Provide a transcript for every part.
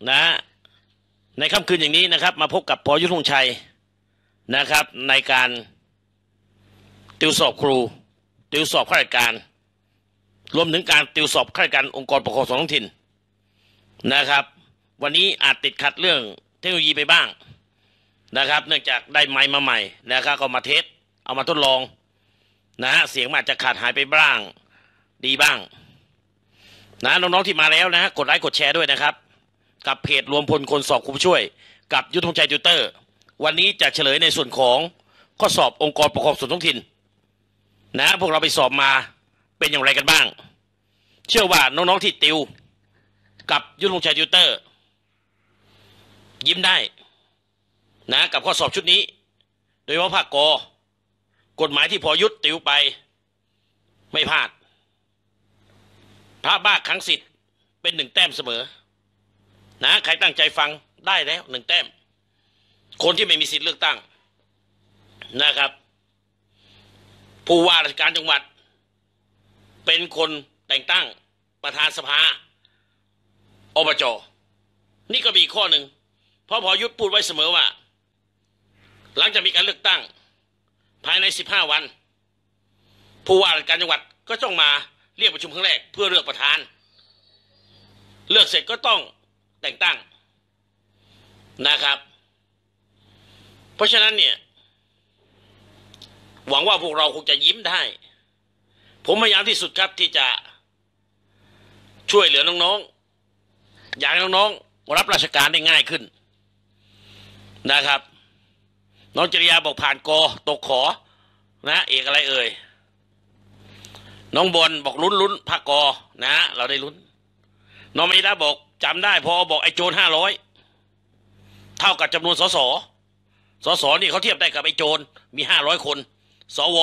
นะในค่ำคืนอย่างนี้นะครับมาพบกับพยุทธธงชัยนะครับในการติวสอบครูติวสอบข้าราชการรวมถึงการติวสอบข้าราชการองค์กรปกครองส่วนท้องถิ่นนะครับวันนี้อาจติดขัดเรื่องเทคโนโลยีไปบ้างนะครับเนื่องจากได้ไมค์มาใหม่นะครับก็มาเทสเอามาทดลองนะเสียงอาจจะขาดหายไปบ้างดีบ้างนะน้องๆที่มาแล้วนะกดไลค์กดแชร์ด้วยนะครับกับเพจรวมพลคนสอบครูผู้ช่วยกับยุทธธงชัยติวเตอร์วันนี้จะเฉลยในส่วนของข้อสอบองค์กรปกครองส่วนท้องถิ่นนะพวกเราไปสอบมาเป็นอย่างไรกันบ้างเชื่อว่าน้องๆที่ติวกับยุทธธงชัยติวเตอร์ยิ้มได้นะกับข้อสอบชุดนี้โดยเฉพาะภาคกฎหมายที่พอยุทธติวไปไม่พลาดพระบ้าครั้งสิทธิ์เป็น1 แต้มเสมอนะใครตั้งใจฟังได้แล้ว1 แต้มคนที่ไม่มีสิทธิ์เลือกตั้งนะครับผู้ว่าราชการจังหวัดเป็นคนแต่งตั้งประธานสภาอบจ.นี่ก็มีข้อหนึ่งเพราะพอยุทธพูดไว้เสมอว่าหลังจากมีการเลือกตั้งภายใน15 วันผู้ว่าราชการจังหวัดก็ต้องมาเรียกประชุมครั้งแรกเพื่อเลือกประธานเลือกเสร็จก็ต้องแต่งตั้งนะครับเพราะฉะนั้นเนี่ยหวังว่าพวกเราคงจะยิ้มได้ผมพยายามที่สุดครับที่จะช่วยเหลือน้องๆอยากให้น้องๆรับราชการได้ง่ายขึ้นนะครับน้องจริยาบอกผ่านกตกขอนะเอกอะไรเอ่ยน้องบนบอกลุ้นภาคกนะเราได้ลุ้นน้องไม่ได้บอกจำได้พอบอกไอ้โจร500เท่ากับจำนวนสสนี่เขาเทียบได้กับไอ้โจรมี500 คนสว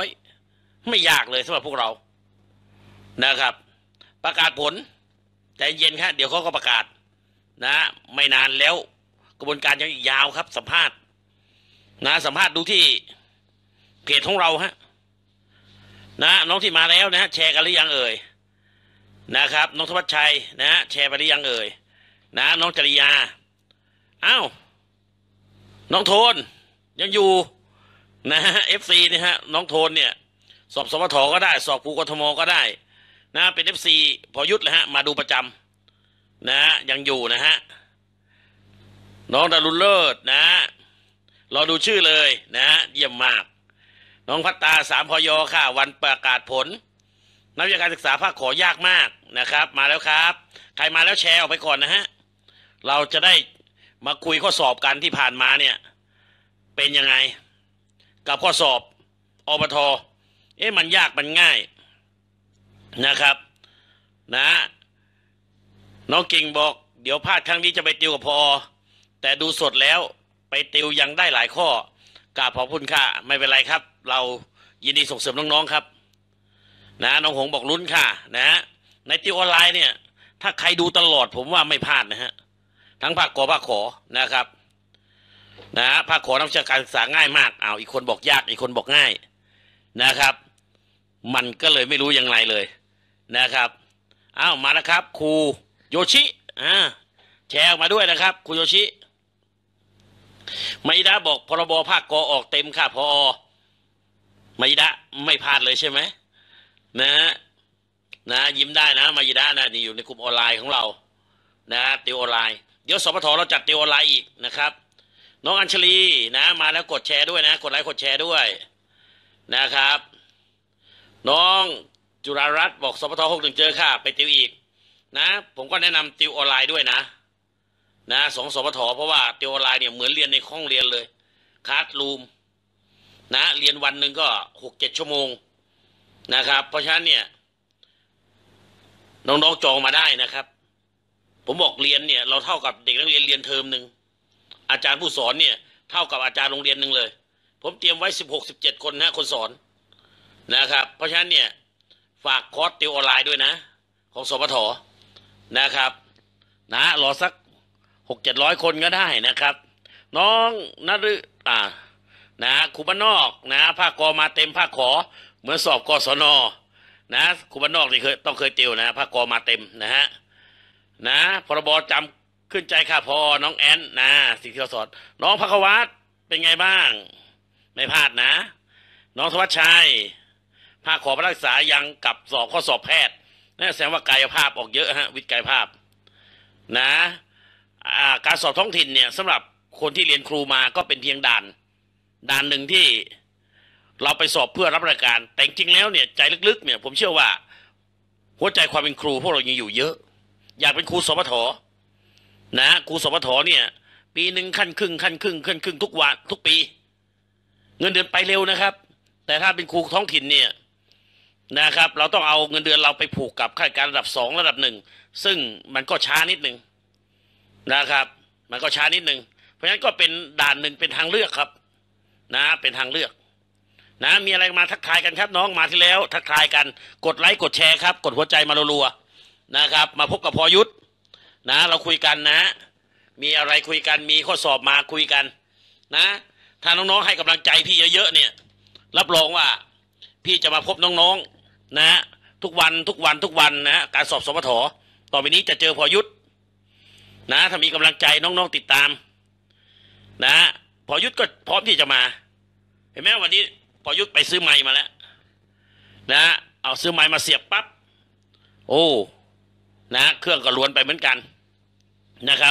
200ไม่ยากเลยสำหรับพวกเรานะครับประกาศผลใจเย็นครับเดี๋ยวเขาก็ประกาศนะไม่นานแล้วกระบวนการยังอีกยาวครับสัมภาษณ์นะสัมภาษณ์ดูที่เพจของเราฮะนะน้องที่มาแล้วนะแชร์กันหรือยังเอ่ยนะครับน้องธวัชชัยนะแชร์ไปหรือยังเอ่ยนะน้องจริยาอ้าวน้องโทนยังอยู่นะฮะ FC นี่ฮะน้องโทนเนี่ยสอบสมทก็ได้สอบภูกทมก็ได้นะเป็น FC พอยุทธเลยฮะมาดูประจำนะยังอยู่นะฮะน้องดารุณเลิศนะรอดูชื่อเลยนะเยี่ยมมากน้องพัตตา3 พยค่ะวันประกาศผลนักวิชาการศึกษาภาคขอยากมากนะครับมาแล้วครับใครมาแล้วแชร์ออกไปก่อนนะฮะเราจะได้มาคุยข้อสอบกันที่ผ่านมาเนี่ยเป็นยังไงกับข้อสอบอบท.มันยากมันง่ายนะครับนะน้องกิ่งบอกเดี๋ยวพลาดครั้งนี้จะไปติวกับพอแต่ดูสดแล้วไปติวยังได้หลายข้อกราบขอบคุณค่ะไม่เป็นไรครับเรายินดีส่งเสริมน้องๆครับนะน้องหงบอกลุ้นค่ะนะในติวออนไลน์เนี่ยถ้าใครดูตลอดผมว่าไม่พลาดนะฮะทั้งภาคภาคขอนะครับนะภาคขอนักวิชาการศึกษาง่ายมากอีกคนบอกยากอีกคนบอกง่ายนะครับมันก็เลยไม่รู้ยังไงเลยนะครับมาแล้วครับครูโยชิแชร์ออกมาด้วยนะครับครูโยชิไมดาบอกพรบภาคกออกเต็มค่ะพอไมดาไม่พลาดเลยใช่ไหมนะยิ้มได้นะไมดานะนี่อยู่ในกลุ่มออนไลน์ของเรานะติวออนไลน์เดี๋ยวสปทเราจัดติวออนไลน์อีกนะครับน้องอัญชลีนะมาแล้วกดแชร์ด้วยนะกดไลค์กดแชร์ด้วยนะครับน้องจุฬารัตน์บอกสปท61เจอค่ะไปติวอีกนะผมก็แนะนำติวออนไลน์ด้วยนะ2 สปทเพราะว่าติวออนไลน์เนี่ยเหมือนเรียนในห้องเรียนเลยคลาสรูมนะเรียนวันหนึ่งก็ 6-7 ชั่วโมงนะครับเพราะฉะนั้นเนี่ยน้องๆจองมาได้นะครับผมบอกเรียนเนี่ยเราเท่ากับเด็กนักเรียนเรียนเทอมหนึ่งอาจารย์ผู้สอนเนี่ยเท่ากับอาจารย์โรงเรียนหนึ่งเลยผมเตรียมไว้16-17 คนนะคนสอนนะครับเพราะฉะนั้นเนี่ยฝากคอร์สติวออนไลน์ด้วยนะของสปทนะครับนะรอสัก600-700 คนก็ได้นะครับน้องนฤนะครูบ้านนอกนะภาคกมาเต็มภาคขอเหมือนสอบกศนนะครูบ้านนอกนี่ต้องเคยติวนะภาคกมาเต็มนะฮะนะพรบจขึ้นใจค่ะพอน้องแอนนะสิ่งที่เราสอนน้องภควัตเป็นไงบ้างไม่พลาดนะน้องธวัชชัยภาคขอพระรักษายังกับสอบข้อสอบแพทย์นั่นแสดงว่ากายภาพออกเยอะฮะวิทย์กายภาพนะการสอบท้องถิ่นเนี่ยสำหรับคนที่เรียนครูมาก็เป็นเพียงด่านหนึ่งที่เราไปสอบเพื่อรับราชการแต่จริงแล้วเนี่ยใจลึกๆเนี่ยผมเชื่อว่าหัวใจความเป็นครูพวกเรายังอยู่เยอะอยากเป็นครูสปทนะครูสปทเนี่ยปีหนึ่งขั้นครึ่งทุกวันทุกปีเงินเดือนไปเร็วนะครับแต่ถ้าเป็นครูท้องถิ่นเนี่ยนะครับเราต้องเอาเงินเดือนเราไปผูกกับข้าราชการระดับ2ระดับ1ซึ่งมันก็ช้านิดนึงนะครับมันก็ช้านิดนึงเพราะฉะนั้นก็เป็นด่านหนึ่งเป็นทางเลือกครับนะเป็นทางเลือกนะมีอะไรมาทักทายกันครับน้องมาที่แล้วทักทายกันกดไลค์กดแชร์ครับกดหัวใจมารัวๆนะครับมาพบกับพอยุทธนะเราคุยกันนะมีอะไรคุยกันมีข้อสอบมาคุยกันนะถ้าน้องๆให้กำลังใจพี่เยอะๆเนี่ยรับรองว่าพี่จะมาพบน้องๆนะทุกวันนะการสอบสปทต่อไปนี้จะเจอพอยุทธนะถ้ามีกำลังใจน้องๆติดตามนะพอยุทธก็พร้อมที่จะมาเห็นไหมวันนี้พอยุทธไปซื้อไมค์มาแล้วนะเอาซื้อไมค์มาเสียบปั๊บโอ้นะเครื่องก็ล้วนไปเหมือนกันนะครับ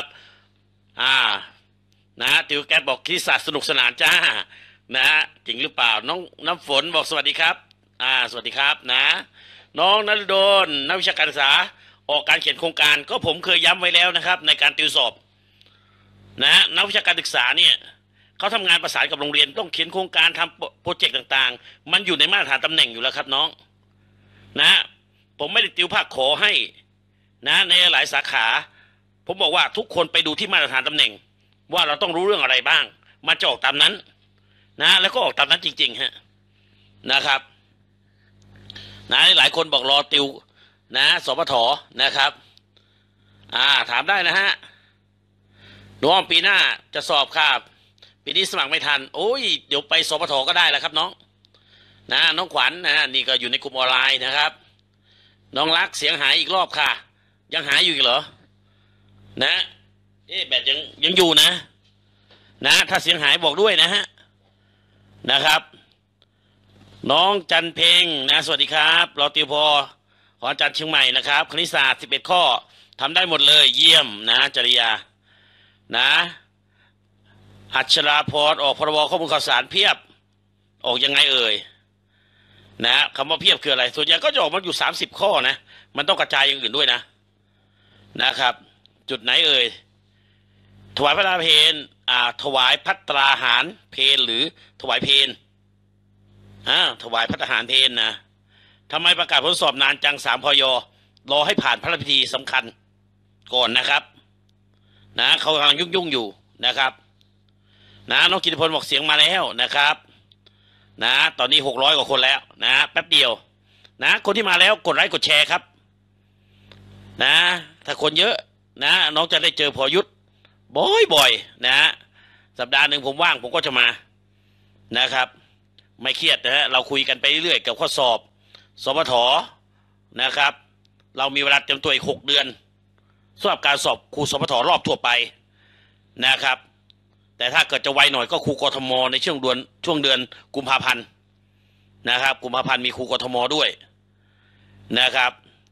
นะติวแกบอกคริสตสนุกสนานจ้านะจริงหรือเปล่าน้องน้ำฝนบอกสวัสดีครับสวัสดีครับนะน้องนฤดลนักวิชาการศึกษาออกการเขียนโครงการก็ผมเคยย้ำไว้แล้วนะครับในการติวสอบนะนักวิชาการศึกษาเนี่ยเขาทำงานประสานกับโรงเรียนต้องเขียนโครงการทำโปรเจกต์ต่างๆมันอยู่ในมาตรฐานตำแหน่งอยู่แล้วครับน้องนะผมไม่ได้ติวภาคขอให้นะในหลายสาขาผมบอกว่าทุกคนไปดูที่มาตรฐานตำแหน่งว่าเราต้องรู้เรื่องอะไรบ้างมาจะออกตามนั้นนะแล้วก็ออกตามนั้นจริงๆฮะนะครับนะหลายคนบอกรอติวนะสปทนะครับถามได้นะฮะน้องปีหน้าจะสอบครับปีนี้สมัครไม่ทันโอ้ยเดี๋ยวไปสปทก็ได้แล้วครับน้องนะน้องขวัญนะนี่ก็อยู่ในกลุ่มออนไลน์นะครับน้องรักเสียงหายอีกรอบค่ะยังหายอยู่อีกเหรอนะแบตยังอยู่นะถ้าเสียงหายบอกด้วยนะฮะนะครับน้องจันเพงนะสวัสดีครับเราติวพอของอาจารย์เชียงใหม่นะครับคณิตศาสตร์11ข้อทำได้หมดเลยเยี่ยมนะจริยานะอัชราพรออกพรบข้อมูลข่าวสารเพียบออกยังไงเอ่ยนะคำว่าเพียบคืออะไรส่วนใหญ่ก็จะออกมาอยู่30ข้อนะมันต้องกระจายอย่างอื่นด้วยนะครับจุดไหนเอ่ยถวายพระราเพลถวายภัตตราหารเพลหรือถวายเพลถวายภัตตาหารเพลนะทำไมประกาศผลสอบนานจัง3 พย.รอให้ผ่านพระราชพิธีสำคัญก่อนนะครับนะเขากำลังยุ่งอยู่นะครับนะน้องกิติพลบอกเสียงมาแล้วนะครับนะตอนนี้600 กว่าคนแล้วนะแป๊บเดียวนะคนที่มาแล้วกดไลค์กดแชร์ครับนะถ้าคนเยอะนะน้องจะได้เจอพอยุทธบ่อยๆนะสัปดาห์หนึ่งผมว่างผมก็จะมานะครับไม่เครียดนะฮะเราคุยกันไปเรื่อยๆกับข้อสอบสปทนะครับเรามีเวลาเตรียมตัวอีก6 เดือนสำหรับการสอบครูสปทรอบทั่วไปนะครับแต่ถ้าเกิดจะไวหน่อยก็ครูกทมในช่วงเดือนกุมภาพันธ์นะครับกุมภาพันธ์มีครูกทมด้วยนะครับ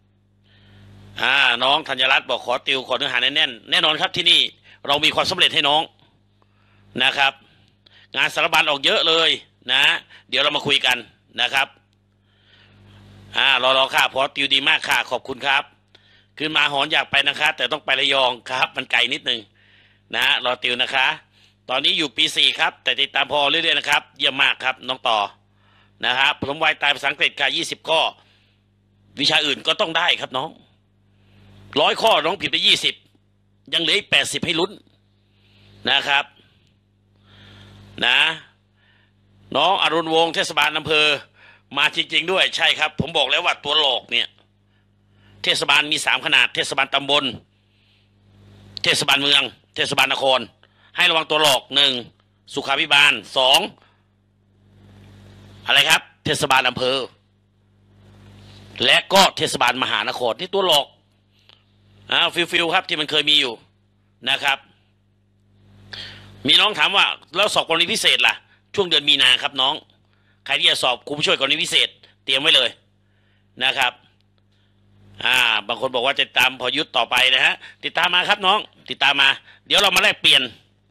น้องธัญรัตน์บอกขอติวขอเนื้อหาแน่นแน่นอนครับที่นี่เรามีความสำเร็จให้น้องนะครับงานสารบัญออกเยอะเลยนะเดี๋ยวเรามาคุยกันนะครับรอค่ะพอติวดีมากค่ะขอบคุณครับขึ้นมาหอนอยากไปนะคะแต่ต้องไประยองครับมันไกลนิดนึงนะรอติวนะคะตอนนี้อยู่ปี4ครับแต่ติดตามพอเรื่อยๆนะครับเยี่ยมมากครับน้องต่อนะครับผลวัยตายภาษาอังกฤษค่ะ20 ข้อวิชาอื่นก็ต้องได้ครับน้อง100 ข้อน้องผิดไป20ยังเหลืออีก80ให้ลุ้นนะครับนะน้องอรุณวงศ์เทศบาลอำเภอมาจริงๆด้วยใช่ครับผมบอกแล้วว่าตัวหลอกเนี่ยเทศบาลมี3 ขนาดเทศบาลตำบลเทศบาลเมืองเทศบาลนครให้ระวังตัวหลอก1สุขาภิบาล2อะไรครับเทศบาลอำเภอและก็เทศบาลมหานครที่ตัวหลอกฟิลครับที่มันเคยมีอยู่นะครับมีน้องถามว่าแล้วสอบกรณีพิเศษล่ะช่วงเดือนมีนาครับน้องใครที่จะสอบครูผู้ช่วยกรณีพิเศษเตรียมไว้เลยนะครับบางคนบอกว่าจะตามพอยุทธต่อไปนะฮะติดตามมาครับน้องติดตามมาเดี๋ยวเรามาแลกเปลี่ยน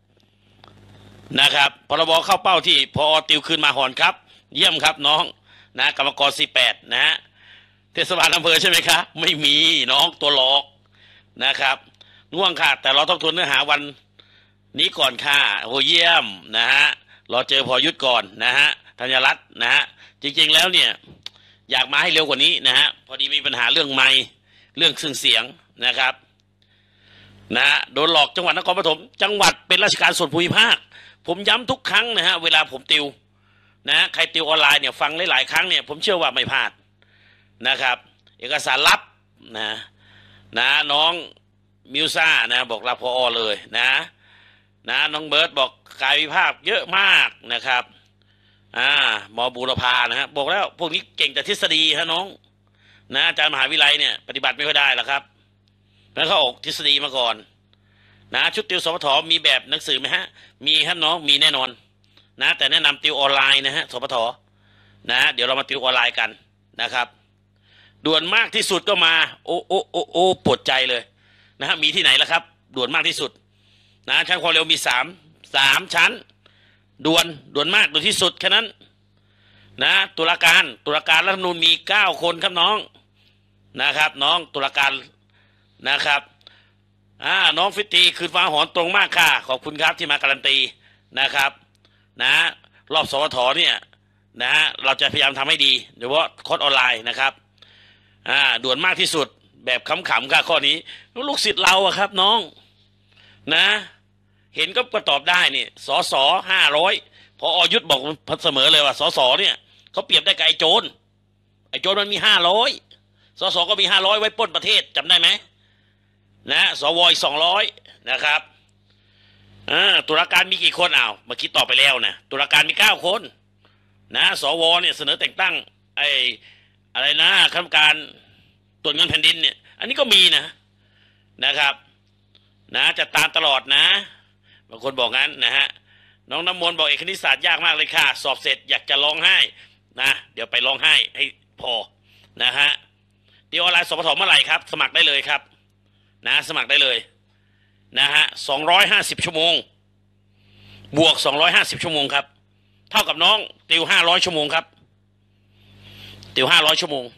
นะครับพรบเข้าเป้าที่พอติวคืนมาหอนครับเยี่ยมครับน้องนะกรรมกร48นะฮะเทศบาลอำเภอใช่ไหมครับไม่มีน้องตัวหลอกนะครับง่วงค่ะแต่เราต้องทวนเนื้อหาวันนี้ก่อนค่ะโอ้เยี่ยมนะฮะรอเจอพอยุทธก่อนนะฮะธัญรัตน์นะฮะจริงๆแล้วเนี่ยอยากมาให้เร็วกว่านี้นะฮะพอดีมีปัญหาเรื่องไมค์เรื่องเครื่องเสียงนะครับนะโดนหลอกจังหวัดนครปฐมจังหวัดเป็นราชการส่วนภูมิภาคผมย้ำทุกครั้งนะฮะเวลาผมติวนะใครติวออนไลน์เนี่ยฟังหลายๆครั้งเนี่ยผมเชื่อว่าไม่พลาดนะครับเอกสารลับนะน้องมิวซ่านะบอกรับพอเลยนะน้องเบิร์ตบอกกายวิภาคเยอะมากนะครับหมอบูรพานะฮะบอกแล้วพวกนี้เก่งแต่ทฤษฎีฮะน้องนะอาจารย์มหาวิทยาลัยเนี่ยปฏิบัติไม่ค่อยได้หรอกครับแล้วเขาออกทฤษฎีมาก่อนนะชุดติวสพทมีแบบหนังสือไหมฮะมีครับน้องมีแน่นอนนะแต่แนะนำติวออนไลน์นะฮะสพทนะเดี๋ยวเรามาติวออนไลน์กันนะครับด่วนมากที่สุดก็มาโอ้ปวดใจเลยนะฮะมีที่ไหนล่ะครับด่วนมากที่สุดนะชั้นความเร็วมีสามชั้นด่วนมากด่วนที่สุดแค่นั้นนะตุลาการรัฐธรรมนูญมี9 คนครับน้องนะครับน้องตุลาการนะครับน้องฟิตตีคืนฟ้าหอนตรงมากค่ะขอบคุณครับที่มาการันตีนะครับนะรอบสวทเนี่ยนะเราจะพยายามทำให้ดีโดยเฉพาะคอร์สออนไลน์นะครับด่วนมากที่สุดแบบขำๆค่ะข้อนี้ลูกศิษย์เราอะครับน้องนะเห็นก็ตอบได้นี่สส500พอยุทธบอกเสมอเลยว่าสสเนี่ยเขาเปรียบได้กับไอ้โจรมันมี500สสก็มี500ไว้ปล้นประเทศจำได้ไหมนะสวอีก200นะครับตุลาการมีกี่คนเมื่อกี้ตอบไปแล้วนะตุลาการมี9 คนนะสวเนี่ยเสนอแต่งตั้งอะไรนะคณะกรรมการตรวจเงินแผ่นดินเนี่ยอันนี้ก็มีนะครับนะจะตามตลอดนะบางคนบอกงั้นนะฮะน้องน้ำมนต์บอกเอกคณิตศาสตร์ยากมากเลยค่ะสอบเสร็จอยากจะร้องไห้นะเดี๋ยวไปร้องไห้ให้พอนะฮะติวออนไลน์สพทเมื่อไหร่ครับสมัครได้เลยครับนะสมัครได้เลยนะฮะ250 ชั่วโมงบวก250 ชั่วโมงครับเท่ากับน้องติว500 ชั่วโมงครับติว500 ชั่วโมง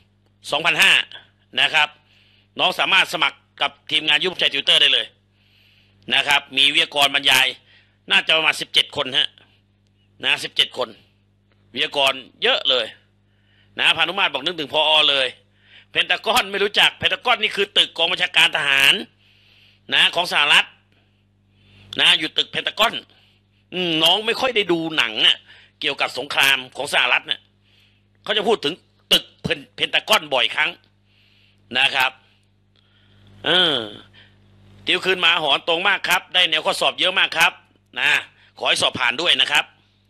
2,500 นะครับน้องสามารถสมัครกับทีมงานยุบใจติวเตอร์ได้เลยนะครับมีวิทยากรบรรยายน่าจะประมาณ17 คนฮะนะ17 คนวิทยากรเยอะเลยนะพานุมาตรบอกนึกถึงพอเลยเพนทากอนไม่รู้จักเพนทากอนนี่คือตึกกองบัญชาการทหารนะของสหรัฐนะอยู่ตึกเพนทากอนน้องไม่ค่อยได้ดูหนังเกี่ยวกับสงครามของสหรัฐเนี่ยเขาจะพูดถึงตึกเพนทากอนบ่อยครั้งนะครับติวคืนมาหอนตรงมากครับได้แนวข้อสอบเยอะมากครับนะขอให้สอบผ่านด้วยนะครับ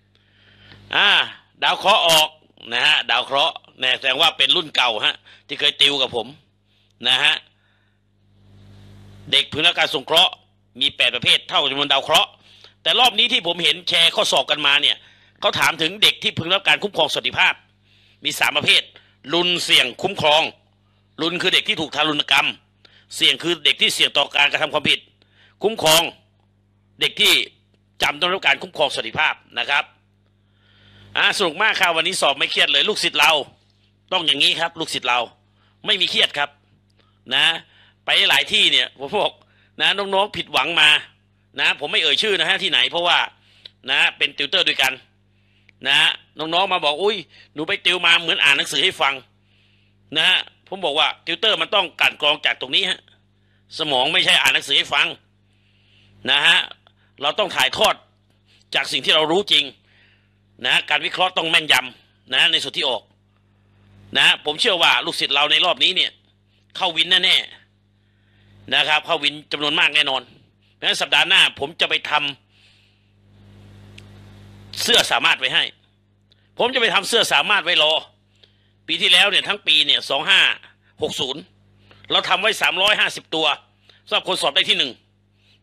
ดาวเคราะห์ออกนะฮะดาวเคราะห์แสดงว่าเป็นรุ่นเก่าฮะที่เคยติวกับผมนะฮะเด็กพึงรับการสงเคราะห์มี8 ประเภทเท่าจำนวนดาวเคราะห์แต่รอบนี้ที่ผมเห็นแชร์ข้อสอบกันมาเนี่ยเขาถามถึงเด็กที่พึงรับการคุ้มครองสวัสดิภาพมี3 ประเภทรุนเสี่ยงคุ้มครองรุนคือเด็กที่ถูกทารุณกรรมเสี่ยงคือเด็กที่เสี่ยงต่อการกระทำความผิดคุ้มครองเด็กที่จำต้องรับการคุ้มครองสวัสดิภาพนะครับสนุกมากครับวันนี้สอบไม่เครียดเลยลูกศิษย์เราต้องอย่างนี้ครับลูกศิษย์เราไม่มีเครียดครับนะไปหลายที่เนี่ยผมบอกนะน้องๆผิดหวังมานะผมไม่เอ่ยชื่อนะฮะที่ไหนเพราะว่านะเป็นติวเตอร์ด้วยกันนะน้องๆมาบอกอุ้ยหนูไปติวมาเหมือนอ่านหนังสือให้ฟังนะผมบอกว่าติวเตอร์มันต้องกลั่นกรองจากตรงนี้ฮะสมองไม่ใช่อ่านหนังสือให้ฟังนะฮะเราต้องถ่ายทอดจากสิ่งที่เรารู้จริงนะการวิเคราะห์ต้องแม่นยำนะในส่วนที่ออกนะผมเชื่อว่าลูกศิษย์เราในรอบนี้เนี่ยเข้าวินแน่ๆนะครับเข้าวินจำนวนมากแน่นอนเพราะฉะนั้นสัปดาห์หน้าผมจะไปทำเสื้อสามารถไว้ให้ผมจะไปทำเสื้อสามารถไว้รอปีที่แล้วเนี่ยทั้งปีเนี่ย2560เราทำไว้350 ตัวสำหรับคนสอบได้ที่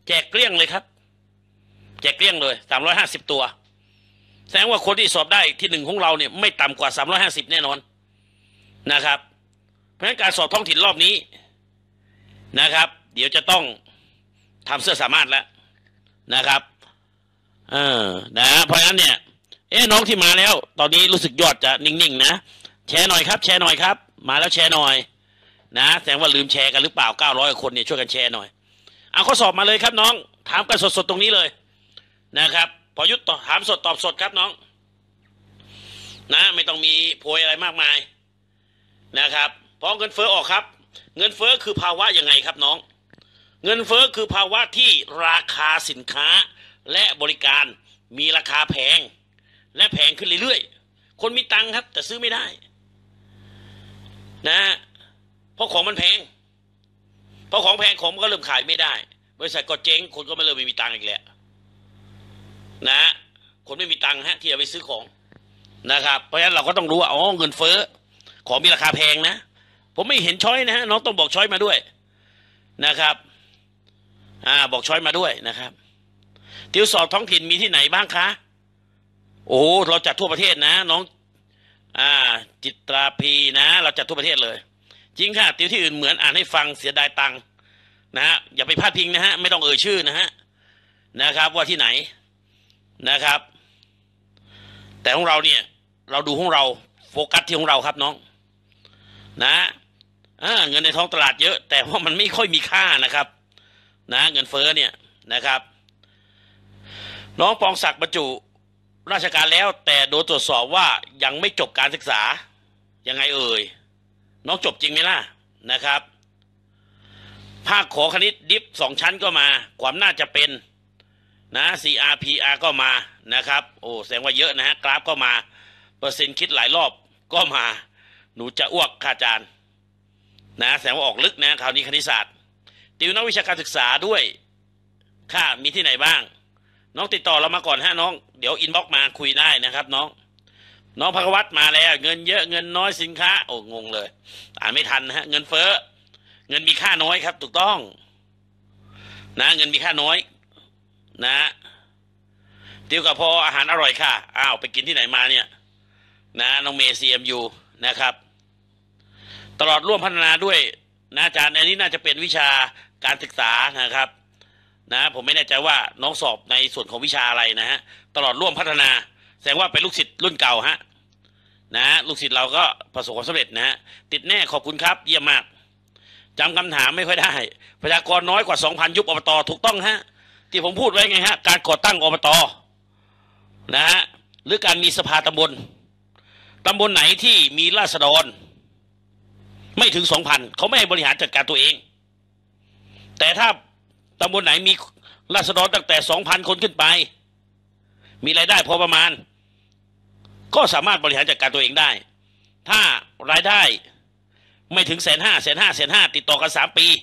แจกเกลี้ยงเลยครับแจกเกลี้ยงเลย350ตัวแสดงว่าคนที่สอบได้ที่1ของเราเนี่ยไม่ต่ำกว่า350แน่นอนนะครับเพราะฉะนั้นการสอบท้องถิ่นรอบนี้นะครับเดี๋ยวจะต้องทำเสื้อสามารถแล้วนะครับนะเพราะฉะนั้นเนี่ยน้องที่มาแล้วตอนนี้รู้สึกยอดจะนิ่งๆนะแชร์หน่อยครับแชร์หน่อยครับมาแล้วแชร์หน่อยนะแสดงว่าลืมแชร์กันหรือเปล่า900 คนเนี่ยช่วยกันแชร์หน่อยเอาข้อสอบมาเลยครับน้องถามกันสดๆตรงนี้เลยนะครับพอยุทธถามสดตอบสดครับน้องนะไม่ต้องมีโพยอะไรมากมายนะครับพอเงินเฟ้อออกครับเงินเฟ้อคือภาวะยังไงครับน้องเงินเฟ้อคือภาวะที่ราคาสินค้าและบริการมีราคาแพงและแพงขึ้นเรื่อยๆคนมีตังค์ครับแต่ซื้อไม่ได้นะเพราะของมันแพงพอของแพงของมันก็เริ่มขายไม่ได้บริษัทก็เจ๊งคนก็ไม่เริ่มไม่มีตังค์อีกแล้วนะคนไม่มีตังค์ฮะที่จะไปซื้อของนะครับเพราะฉะนั้นเราก็ต้องรู้ว่าอ๋อเงินเฟ้อของมีราคาแพงนะผมไม่เห็นช้อยนะฮะน้องต้องบอกช้อยมาด้วยนะครับบอกช้อยมาด้วยนะครับติวสอบท้องถิ่นมีที่ไหนบ้างคะโอ้เราจัดทั่วประเทศนะน้องจิตราพีนะเราจัดทั่วประเทศเลยจริงค่ะติวที่อื่นเหมือนอ่านให้ฟังเสียดายตังค์นะอย่าไปพลาดพิงนะฮะไม่ต้องเอ่ยชื่อนะฮะนะครับว่าที่ไหนนะครับแต่ของเราเนี่ยเราดูของเราโฟกัสที่ของเราครับน้องนะเงินในท้องตลาดเยอะแต่ว่ามันไม่ค่อยมีค่านะครับนะเงินเฟ้อเนี่ยนะครับน้องปองศักดิ์บรรจุราชการแล้วแต่โดนตรวจสอบว่ายังไม่จบการศึกษายังไงเอ่ยน้องจบจริงไหมล่ะนะครับภาคขอคณิตดิฟ2 ชั้นก็มาความน่าจะเป็นนะ CRPR ก็มานะครับโอ้แสดงว่าเยอะนะฮะกราฟก็มาเปอร์เซ็นต์คิดหลายรอบก็มาหนูจะอ้วกค่ะอาจารย์นะแสดงว่าออกลึกนะคราวนี้คณิตศาสตร์ติวนักวิชาการศึกษาด้วยค่ะมีที่ไหนบ้างน้องติดต่อเรามาก่อนฮะน้องเดี๋ยวอินบ็อกมาคุยได้นะครับน้องภควัตมาแล้วเงินเยอะเงินน้อยสินค้าโอ้งงเลยอ่านไม่ทันนะฮะเงินเฟ้อเงินมีค่าน้อยครับถูกต้องนะเงินมีค่าน้อยนะติวกับพออาหารอร่อยค่ะอ้าวไปกินที่ไหนมาเนี่ยนะน้องเมย์ CMU นะครับตลอดร่วมพัฒนาด้วยนะอาจารย์อันนี้น่าจะเป็นวิชาการศึกษานะครับนะผมไม่แน่ใจว่าน้องสอบในส่วนของวิชาอะไรนะฮะตลอดร่วมพัฒนาแสดงว่าเป็นลูกศิษย์รุ่นเก่าฮะนะลูกศิษย์เราก็ประสบความสำเร็จนะฮะติดแน่ขอบคุณครับเยี่ยมมากจำคำถามไม่ค่อยได้ประชากรน้อยกว่า 2,000 ยุบอบตถูกต้องฮะที่ผมพูดไว้ไงฮะการก่อตั้งอบตนะฮะหรือการมีสภาตำบลไหนที่มีราษฎรไม่ถึง 2,000 เขาไม่ให้บริหารจัดการตัวเองแต่ถ้าตำบลไหนมีราษฎรตั้งแต่ 2,000 คนขึ้นไปมีรายได้พอประมาณก็สามารถบริหารจัดการตัวเองได้ถ้ารายได้ไม่ถึง150,000 ติดต่อกัน3 ปี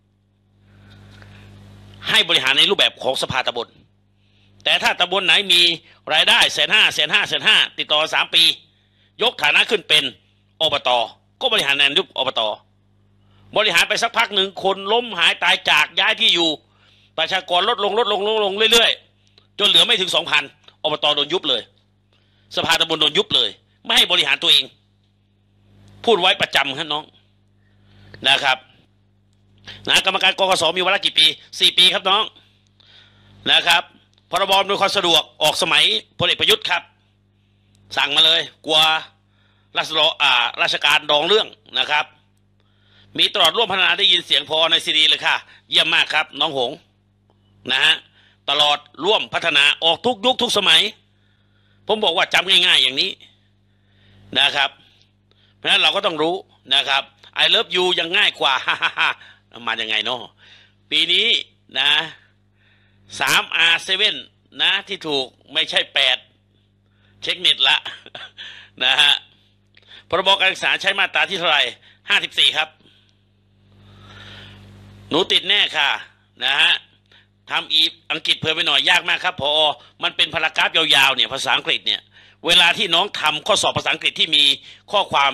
ให้บริหารในรูปแบบของสภาตำบลแต่ถ้าตำบลไหนมีรายได้150,000 ติดต่อกัน3 ปียกฐานะขึ้นเป็นอบตก็บริหารในรูปอบตบริหารไปสักพักหนึ่งคนล้มหายตายจากย้ายที่อยู่ประชากรลดลงเรื่อยๆจนเหลือไม่ถึง 2,000 อบตโดนยุบเลยสภาตำบลโดนยุบเลยไม่ให้บริหารตัวเองพูดไว้ประจำครับน้องนะครับนะกรรมการกกสมีวาระกี่ปี4 ปีครับน้องนะครับพรบอำนวยความสะดวกออกสมัยพลเอกประยุทธ์ครับสั่งมาเลยกลัวราชการดองเรื่องนะครับมีตลอดร่วมพัฒนาได้ยินเสียงพอในซีดีเลยค่ะเยี่ยมมากครับน้องหงนะฮะตลอดร่วมพัฒนาออกทุกยุคทุกสมัยผมบอกว่าจำง่ายๆอย่างนี้นะครับเพราะฉะนั้นเราก็ต้องรู้นะครับ I love you ยังง่ายกว่า มายังไงเนาะปีนี้นะ3R7 นะที่ถูกไม่ใช่8เช็คเน็ตละนะฮะพรบการศึกษาใช้มาตราที่เท่าไหร่54ครับหนูติดแน่ค่ะนะฮะทำอังกฤษเพิ่มไปหน่อยยากมากครับพอมันเป็นพารากราฟยาวๆเนี่ยภาษาอังกฤษเนี่ยเวลาที่น้องทำข้อสอบภาษาอังกฤษที่มีข้อความ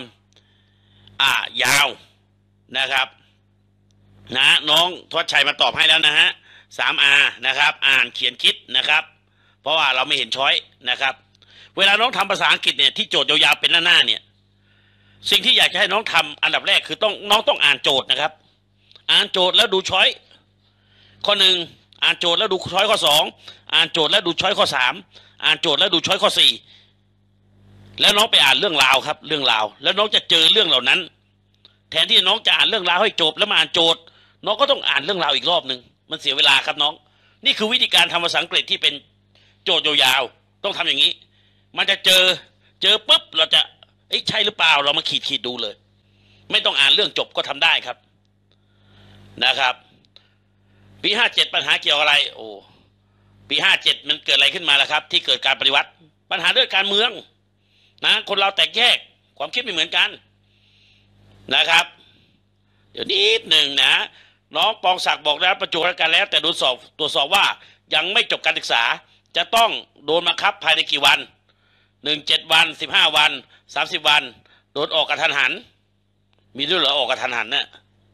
ยาวนะครับนะน้องทวัชชัยมาตอบให้แล้วนะฮะ 3R นะครับอ่านเขียนคิดนะครับเพราะว่าเราไม่เห็นช้อยนะครับเวลาน้องทำภาษาอังกฤษเนี่ยที่โจทย์ยาวๆเป็นหน้าเนี่ยสิ่งที่อยากจะให้น้องทำอันดับแรกคือน้องต้องอ่านโจทย์นะครับอ่านโจทย์แล้วดูช้อยข้อ1อ่านโจทย์แล้วดูช้อยข้อ2อ่านโจทย์แล้วดูช้อยข้อ3อ่านโจทย์แล้วดูช้อยข้อ4แล้วน้องไปอ่านเรื่องราวครับเรื่องราวแล้วน้องจะเจอเรื่องเหล่านั้นแทนที่น้องจะอ่านเรื่องราวให้จบแล้วมาอ่านโจทย์น้องก็ต้องอ่านเรื่องราวอีกรอบหนึ่งมันเสียเวลาครับน้องนี่คือวิธีการทำภาษาอังกฤษที่เป็นโจทย์ยาวๆต้องทำอย่างนี้มันจะเจอปุ๊บเราจะใช่หรือเปล่าเรามาขีดดูเลยไม่ต้องอ่านเรื่องจบก็ทำได้ครับนะครับปี57ปัญหาเกี่ยวอะไรโอ้ปี57มันเกิดอะไรขึ้นมาล่ะครับที่เกิดการปฏิวัติปัญหาเรื่องการเมืองนะคนเราแตกแยกความคิดไม่เหมือนกันนะครับเดี๋ยวนิดหนึ่งนะน้องปองศักดิ์บอกแล้วประจุกันแล้วแต่ตรวจสอบว่ายังไม่จบการศึกษาจะต้องโดนบังคับภายในกี่วัน7 วัน15 วัน30 วันโดนออกกระทันหันมีด้วยเหรอออกกระทันหันเนี่ย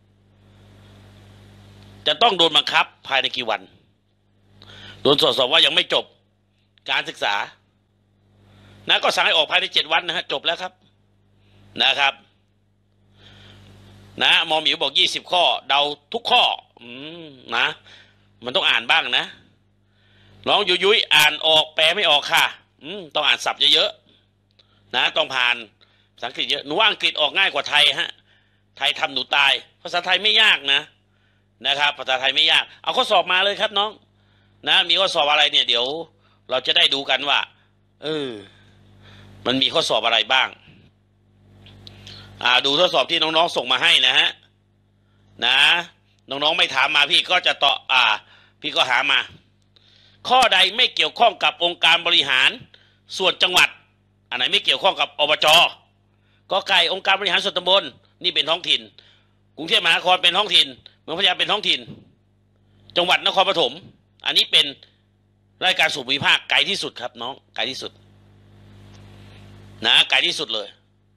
จะต้องโดนบังคับภายในกี่วันโดนตรวจสอบว่ายังไม่จบการศึกษานะก็สั่งให้ออกภายใน7 วันนะฮะจบแล้วครับนะครับนะหมอหมิวบอก20 ข้อเดาทุกข้อนะมันต้องอ่านบ้างนะน้องยุ้ยอ่านออกแปลไม่ออกค่ะต้องอ่านศัพท์เยอะๆนะต้องผ่านภาษาอังกฤษเยอะหนูว่าอังกฤษออกง่ายกว่าไทยฮะไทยทำหนูตายภาษาไทยไม่ยากนะครับภาษาไทยไม่ยากเอาข้อสอบมาเลยครับน้องนะมีข้อสอบอะไรเนี่ยเดี๋ยวเราจะได้ดูกันว่ามันมีข้อสอบอะไรบ้างดูข้อสอบที่น้องๆส่งมาให้นะฮะนะน้องๆไม่ถามมาพี่ก็จะตอบพี่ก็หามาข้อใดไม่เกี่ยวข้องกับองค์การบริหารส่วนจังหวัดอันไหนไม่เกี่ยวข้องกับอบจ.ก็ไก่องค์การบริหารส่วนตำบลนี่เป็นท้องถิ่นกรุงเทพมหานครเป็นท้องถิ่นเมืองพัทยาเป็นท้องถิ่นจังหวัดนครปฐมอันนี้เป็นรายการส่วนภูมิภาคไกลที่สุดครับน้องไกลที่สุดนะไกลที่สุดเลย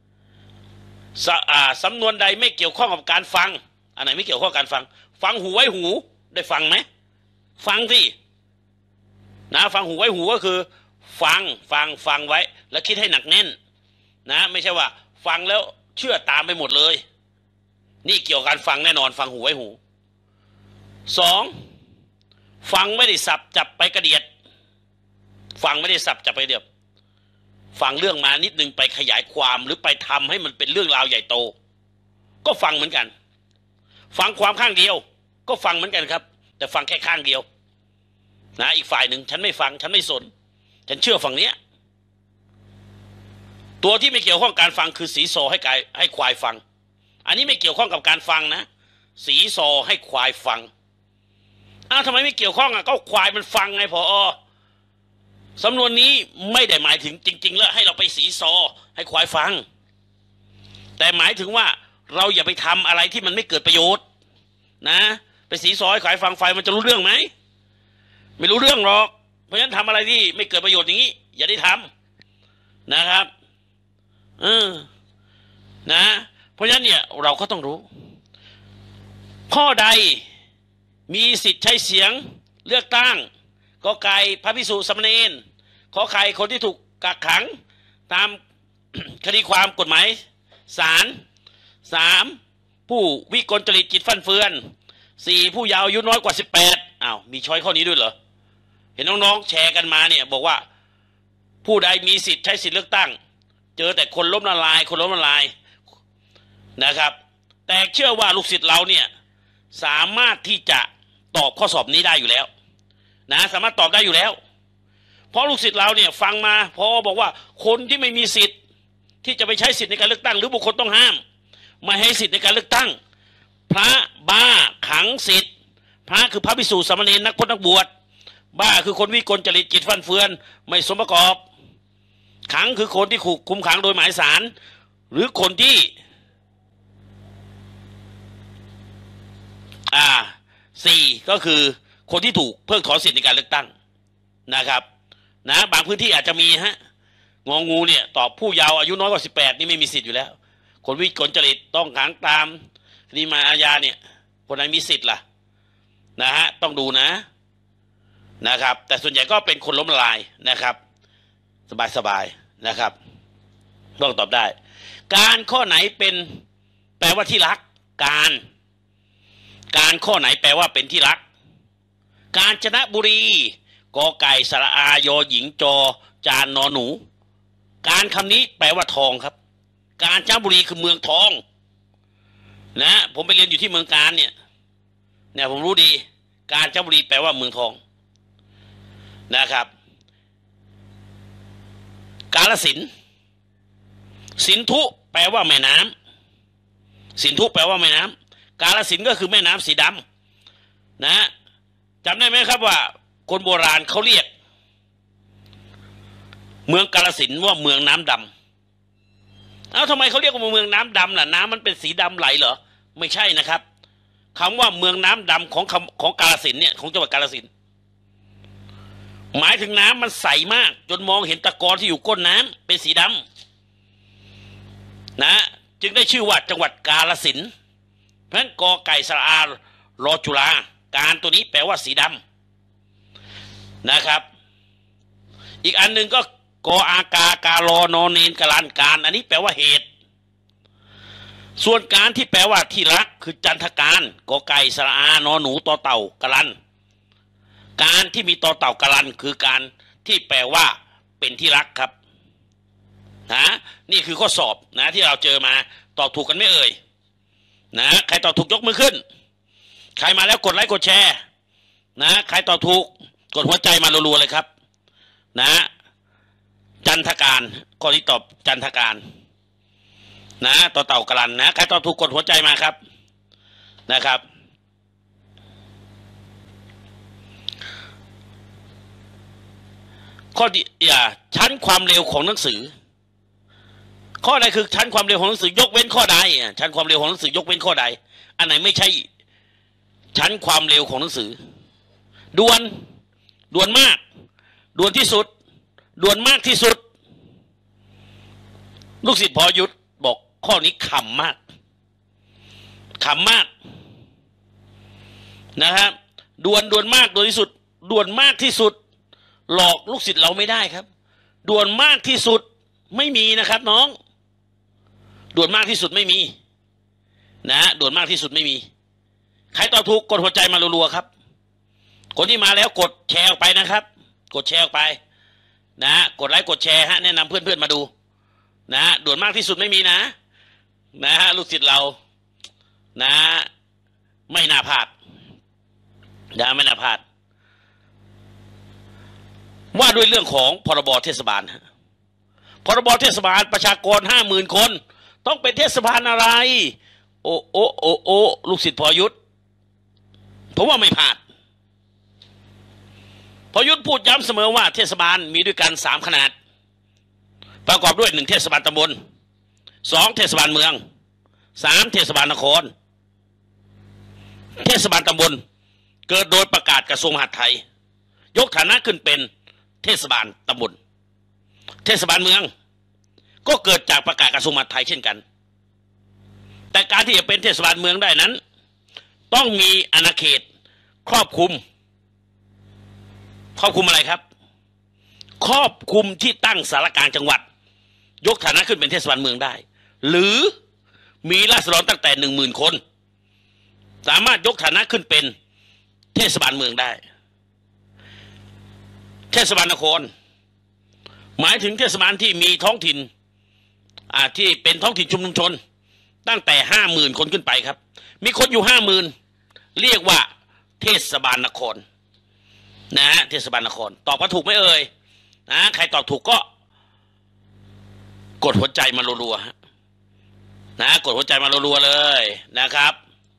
สำนวนใดไม่เกี่ยวข้องกับการฟังอันไหนไม่เกี่ยวข้องกับการฟังหูไว้หูได้ฟังไหมฟังสินะฟังหูไว้หูก็คือฟังไว้แล้วคิดให้หนักแน่นนะไม่ใช่ว่าฟังแล้วเชื่อตามไปหมดเลยนี่เกี่ยวกับการฟังแน่นอนฟังหูไว้หู2ฟังไม่ได้สับจับไปกระเดียดฟังไม่ได้สับจับไปเดียบฟังเรื่องมานิดนึงไปขยายความหรือไปทำให้มันเป็นเรื่องราวใหญ่โตก็ฟังเหมือนกันฟังความข้างเดียวก็ฟังเหมือนกันครับแต่ฟังแค่ข้างเดียวนะอีกฝ่ายหนึ่งฉันไม่ฟังฉันไม่สนฉันเชื่อฝั่งเนี้ยตัวที่ไม่เกี่ยวข้องการฟังคือสีซอให้ควายฟังอันนี้ไม่เกี่ยวข้องกับการฟังนะสีซอให้ควายฟังทำไมไม่เกี่ยวข้องก็ควายมันฟังไงพอสำนวนนี้ไม่ได้หมายถึงจริงๆแล้วให้เราไปสีซอให้ควายฟังแต่หมายถึงว่าเราอย่าไปทำอะไรที่มันไม่เกิดประโยชน์นะไปสีซอให้ควายฟังไฟมันจะรู้เรื่องไหมไม่รู้เรื่องหรอกเพราะฉะนั้นทำอะไรที่ไม่เกิดประโยชน์อย่างนี้อย่าได้ทำนะครับนะเพราะฉะนั้นเนี่ยเราก็ต้องรู้ข้อใดมีสิทธิ์ใช้เสียงเลือกตั้งกอไก่พระภิกษุสามเณรขอไข่คนที่ถูกกักขังตาม คดีความกฎหมายศาล3ผู้วิกลจริตจิตฟั่นเฟือน4ผู้เยาว์อายุน้อยกว่า18มีช้อยข้อนี้ด้วยเหรอเห็นน้องๆแชร์กันมาเนี่ยบอกว่าผู้ใดมีสิทธิ์ใช้สิทธิ์เลือกตั้งเจอแต่คนล้มละลายนะครับแต่เชื่อว่าลูกศิษย์เราเนี่ยสามารถที่จะตอบข้อสอบนี้ได้อยู่แล้วนะสามารถตอบได้อยู่แล้วเพราะลูกศิษย์เราเนี่ยฟังมาพอบอกว่าคนที่ไม่มีสิทธิ์ที่จะไปใช้สิทธิ์ในการเลือกตั้งหรือบุคคลต้องห้ามมาให้สิทธิ์ในการเลือกตั้งพระบ้าขังสิทธิ์พระคือพระภิกษุสามเณรนักพจน์นักบวชบ้าคือคนวิกลจริตจิตฟั่นเฟือนไม่สมประกอบขังคือคนที่ถูกคุมขังโดยหมายศาลหรือคนที่4ก็คือคนที่ถูกเพิกถอนสิทธิในการเลือกตั้งนะครับนะบางพื้นที่อาจจะมีงองูเนี่ยตอบผู้เยาว์อายุน้อยกว่า18นี่ไม่มีสิทธิ์อยู่แล้วคนวิกลจริตต้องขังตามคดีอาญาเนี่ยคนไหนมีสิทธิ์ล่ะนะฮะต้องดูนะครับแต่ส่วนใหญ่ก็เป็นคนล้มละลายนะครับสบายๆนะครับต้องตอบได้การข้อไหนเป็นแปลว่าที่รักการข้อไหนแปลว่าเป็นที่รักกาญจนบุรีกอไก่สระอายอหญิงจอจานนอหนูการคำนี้แปลว่าทองครับกาญจนบุรีคือเมืองทองนะผมไปเรียนอยู่ที่เมืองกาญเนี่ยผมรู้ดีกาญจนบุรีแปลว่าเมืองทองนะครับกาฬสินธุ์สินธุแปลว่าแม่น้ำสินธุแปลว่าแม่น้ำกาฬสินธุ์ก็คือแม่น้ำสีดำนะจำได้ไหมครับว่าคนโบราณเขาเรียกเมืองกาฬสินธุ์ว่าเมืองน้ำดำทำไมเขาเรียกว่าเมืองน้ำดำล่ะน้ำมันเป็นสีดำไหลเหรอไม่ใช่นะครับคำว่าเมืองน้ำดำของกาฬสินธุ์เนี่ยของจังหวัดกาฬสินธุ์หมายถึงน้ำมันใสมากจนมองเห็นตะกอนที่อยู่ก้นน้ำเป็นสีดำนะจึงได้ชื่อว่าจังหวัดกาฬสินธุ์เพราะฉะนั้นกอไก่สระอารอจุฬาการตัวนี้แปลว่าสีดำนะครับอีกอันหนึ่งก็กออากากาลอนอเนนกาลันการอันนี้แปลว่าเหตุส่วนการที่แปลว่าที่รักคือจันทการกอไก่สระอานอหนูต่อเต่ากาลันการที่มีต่อเต่ากาลันคือการที่แปลว่าเป็นที่รักครับนี่คือข้อสอบที่เราเจอมาตอบถูกกันไม่เอ่ยใครตอบถูกยกมือขึ้นใครมาแล้วกดไลค์กดแชร์ใครตอบถูกกดหัวใจมารัวๆเลยครับจันทการข้อที่ตอบจันทการต่อเต่ากาลันใครตอบถูกกดหัวใจมาครับนะครับข้อที่ชั้นความเร็วของหนังสือข้อใดคือชั้นความเร็วของหนังสือยกเว้นข้อใดชั้นความเร็วของหนังสือยกเว้นข้อใดอันไหนไม่ใช่ชั้นความเร็วของหนังสือด่วนมากด่วนที่สุดด่วนมากที่สุดลูกศิษย์พอยุทธบอกข้อนี้ขำมากนะครับด่วนมากด่วนที่สุดด่วนมากที่สุดหลอกลูกศิษย์เราไม่ได้ครับด่วนมากที่สุดไม่มีนะครับน้องด่วนมากที่สุดไม่มีด่วนมากที่สุดไม่มีใครตอบถูกกดหัวใจมารัวๆครับคนที่มาแล้วกดแชร์ออกไปนะครับกดแชร์ออกไปกดไลค์กดแชร์แนะนำเพื่อนๆมาดูด่วนมากที่สุดไม่มีลูกศิษย์เราไม่น่าพลาดไม่น่าพลาดว่าด้วยเรื่องของพรบเทศบาลพรบเทศบาลประชากร50,000 คนต้องเป็นเทศบาลอะไรโอลูกศิษย์พอยุทธผมว่าไม่พลาดพอยุทธพูดย้ำเสมอว่าเทศบาลมีด้วยกัน3ขนาดประกอบด้วย1เทศบาลตำบล2เทศบาลเมือง3เทศบาลนครเทศบาลตำบลเกิดโดยประกาศกระทรวงมหาดไทยยกฐานะขึ้นเป็นเทศบาลตำบลเทศบาลเมืองก็เกิดจากประกาศกระทรวงมหาดไทยเช่นกันแต่การที่จะเป็นเทศบาลเมืองได้นั้นต้องมีอาณาเขตครอบคลุมอะไรครับครอบคลุมที่ตั้งสารกลางจังหวัดยกฐานะขึ้นเป็นเทศบาลเมืองได้หรือมีราษฎรตั้งแต่10,000 คนสามารถยกฐานะขึ้นเป็นเทศบาลเมืองได้เทศบาลนครหมายถึงเทศบาลที่มีท้องถิ่นที่เป็นท้องถิ่นชุมชนตั้งแต่50,000 คนขึ้นไปครับมีคนอยู่50,000เรียกว่าเทศบาลนครเทศบาลนครตอบว่าถูกไหมเอ่ยใครตอบถูกก็กดหัวใจมารัวๆกดหัวใจมารัวๆเลยนะครับ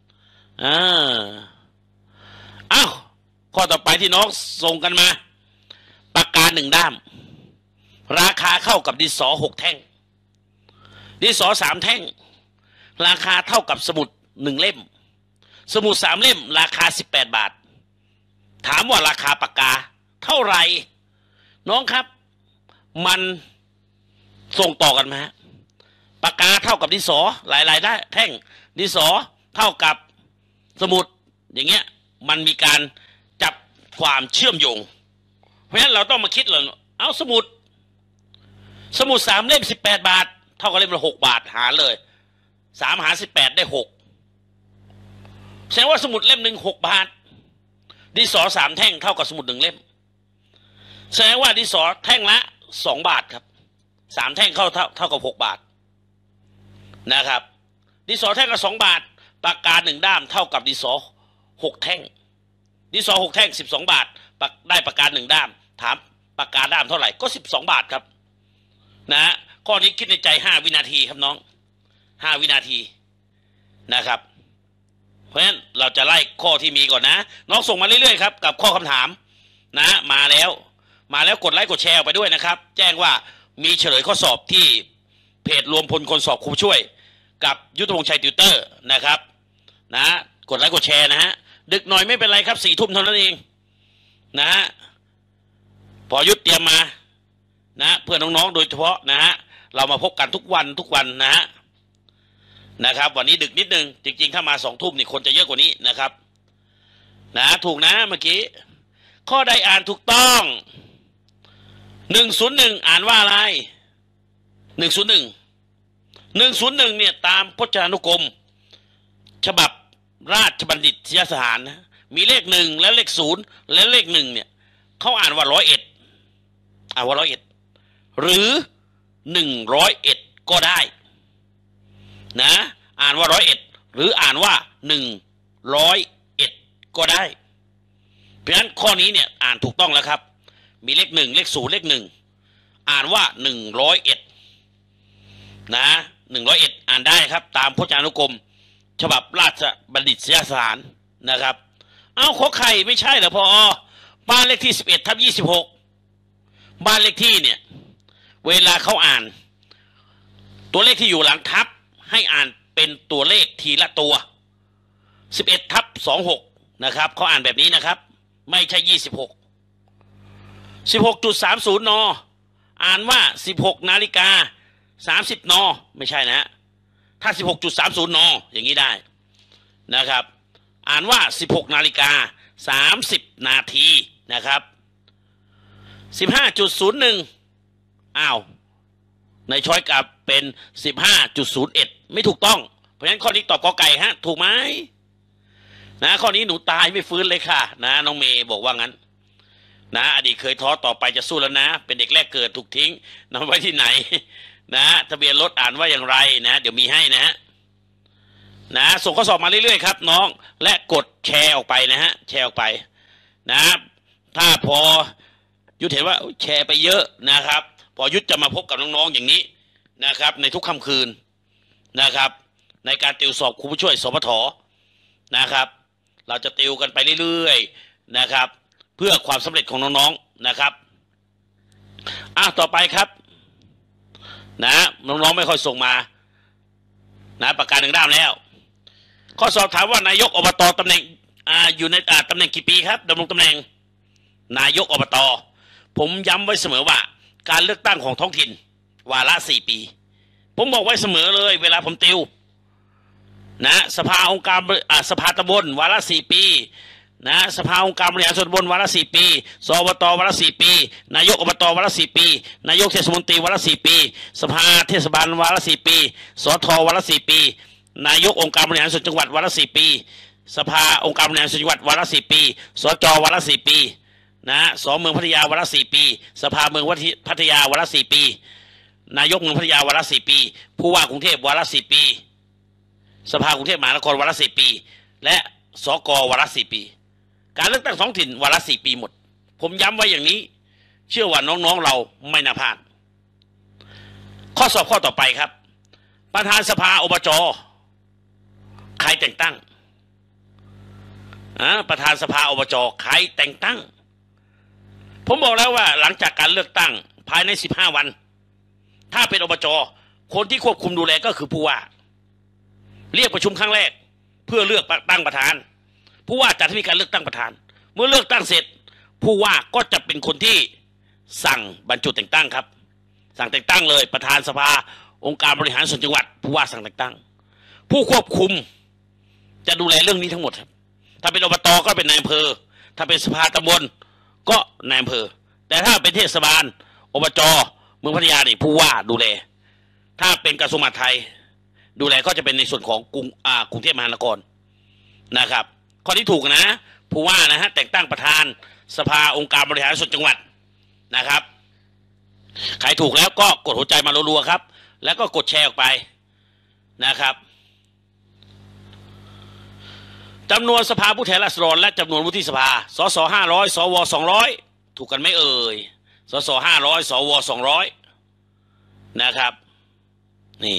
ข้อต่อไปที่น้องส่งกันมาปากกา1 ด้ามราคาเข้ากับดินสอ6 แท่งดินสอ3 แท่งราคาเท่ากับสมุด1 เล่มสมุด3 เล่มราคา18 บาทถามว่าราคาปากกาเท่าไหร่น้องครับมันส่งต่อกันไหมปากกาเท่ากับดินสอหลายๆได้แท่งดินสอเท่ากับสมุดอย่างเงี้ยมันมีการจับความเชื่อมโยงเพราะฉะนั้นเราต้องมาคิดเลยเอาสมุด3 เล่ม18 บาทเท่ากับเล่มละ6 บาทหารเลย3 หาร 18ได้6แสดงว่าสมุดเล่มหนึ่ง6 บาทดินสอ3 แท่งเท่ากับสมุด1 เล่มแสดงว่าดินสอแท่งละ2 บาทครับ3 แท่งเท่ากับ6 บาทนะครับดินสอแท่งละ2 บาทปากกา1 ด้ามเท่ากับดินสอ6 แท่งดินสอ6 แท่ง12 บาทได้ปากกา1 ด้ามถามปากกาด้ามเท่าไหร่ก็12 บาทครับนะข้อนี้คิดในใจ5 วินาทีครับน้อง5 วินาทีนะครับเพราะฉะนั้นเราจะไล่ข้อที่มีก่อนนะน้องส่งมาเรื่อยๆครับกับข้อคำถามนะมาแล้วกดไลค์กดแชร์ไปด้วยนะครับแจ้งว่ามีเฉลยข้อสอบที่เพจรวมพลคนสอบครูช่วยกับยุทธพงษ์ชัยติวเตอร์นะครับนะกดไลค์กดแชร์นะฮะดึกหน่อยไม่เป็นไรครับ4 ทุ่มเท่านั้นเองนะฮะพอยุทธเตรียมมานะเพื่อน้องๆโดยเฉพาะนะฮะเรามาพบกันทุกวันนะครับวันนี้ดึกนิดนึงจริงๆถ้ามา2 ทุ่มนี่คนจะเยอะกว่านี้นะครับนะถูกนะเมื่อกี้ข้อใดอ่านถูกต้อง101อ่านว่าอะไร101เนี่ยตามพจนานุกรมฉบับราชบัณฑิตยสถานนะมีเลข1และเลข0และเลข1เนี่ยเขาอ่านว่า101หรือ101ก็ได้นะอ่านว่า101หรืออ่านว่า101ก็ได้เพราะฉะนั้นข้อนี้เนี่ยอ่านถูกต้องแล้วครับมีเลข1เลข0เลข1อ่านว่า101นะ101อ่านได้ครับตามพจนานุกรมฉบับราชบัณฑิตยสถานนะครับเอาขอไข่ไม่ใช่เหรอพอบ้านเลขที่11/26บ้านเลขที่เนี่ยเวลาเขาอ่านตัวเลขที่อยู่หลังทับให้อ่านเป็นตัวเลขทีละตัว11/26นะครับเขาอ่านแบบนี้นะครับไม่ใช่16:30 นอ่านว่า16:30 นไม่ใช่นะถ้า16:30 นอย่างนี้ได้นะครับอ่านว่า16:30 นาทีนะครับ15:01อ้าวในช้อยกลับเป็น 15:01 ไม่ถูกต้องเพราะฉะนั้นข้อนี้ตอบกอไก่ฮะถูกไหมนะข้อนี้หนูตายไม่ฟื้นเลยค่ะนะน้องเมย์บอกว่างั้นนะอดีตเคยท้อต่อไปจะสู้แล้วนะเป็นเด็กแรกเกิดถูกทิ้งนำไว้ที่ไหนนะทะเบียนรถอ่านว่าอย่างไรนะเดี๋ยวมีให้นะส่งข้อสอบมาเรื่อยๆครับน้องและกดแชร์ออกไปนะฮะแชร์ออกไปนะถ้าพอยุทธเห็นว่าแชร์ไปเยอะนะครับพอยุทธจะมาพบกับน้องๆอย่างนี้นะครับในทุกค่ำคืนนะครับในการติวสอบครูผู้ช่วยสพทนะครับเราจะติวกันไปเรื่อยๆนะครับเพื่อความสำเร็จของน้องๆนะครับต่อไปครับนะน้องๆไม่ค่อยส่งมานะประกาศ1 ด้ามแล้วข้อสอบถามว่านายกอบตตำแหน่งอยู่ในตำแหน่งกี่ปีครับดำรงตำแหน่งนายกอบตผมย้ำไว้เสมอว่าการเลือกตั้งของท้องถิ่นวาระ4 ปีผมบอกไว้เสมอเลยเวลาผมติวนะสภาองค์การสภาตำบลวาระ4 ปีนะสภาองค์การบริหารส่วนตำบลวาระ4 ปีสอบตวาระ4 ปีนายกอบตวาระ4 ปีนายกเทศมนตรีวาระ4 ปีสภาเทศบาลวาระ4 ปีสทวาระ4 ปีนายกองค์การบริหารส่วนจังหวัดวาระ4 ปีสภาองค์การบริหารส่วนจังหวัดวาระ4 ปีสจวาระ4 ปีนะสเมืองพัทยาวาระ4 ปีสภาเมืองพัทยาวาระ4 ปีนายกเมืองพัทยาวาระ4 ปีผู้ว่ากรุงเทพวาระ4 ปีสภากรุงเทพมหานครวาระ4 ปีและสกวาระ4 ปีการเลือกตั้งท้องถิ่นวาระ4 ปีหมดผมย้ำไว้อย่างนี้เชื่อว่าน้องๆเราไม่น่าพลาดข้อสอบข้อต่อไปครับประธานสภาอบจใครแต่งตั้งประธานสภาอบจใครแต่งตั้งผมบอกแล้วว่าหลังจากการเลือกตั้งภายใน15 วันถ้าเป็นอบจคนที่ควบคุมดูแลก็คือผู้ว่าเรียกประชุมครั้งแรกเพื่อเลือกตั้งประธานผู้ว่าจะมีการเลือกตั้งประธานเมื่อเลือกตั้งเสร็จผู้ว่าก็จะเป็นคนที่สั่งบรรจุแต่งตั้งครับสั่งแต่งตั้งเลยประธานสภาองค์การบริหารส่วนจังหวัดผู้ว่าสั่งแต่งตั้งผู้ควบคุมจะดูแลเรื่องนี้ทั้งหมดครับถ้าเป็นอบตก็เป็นนายอำเภอถ้าเป็นสภาตำบลก็นายอำเภอแต่ถ้าเป็นเทศบาลอบจเมืองพัทยานี่ผู้ว่าดูแลถ้าเป็นกระทรวงมหาดไทยดูแลก็จะเป็นในส่วนของกรุงเทพมหานครนะครับข้อที่ถูกนะผู้ว่านะฮะแต่งตั้งประธานสภาองค์การบริหารส่วนจังหวัดนะครับใครถูกแล้วก็กดหัวใจมารัวๆครับแล้วก็กดแชร์ออกไปนะครับจำนวนสภาผู้แทนราษฎรและจำนวนวุฒิสภาสส500สว200ถูกกันไหมเอ่ยสส500สว200นะครับนี่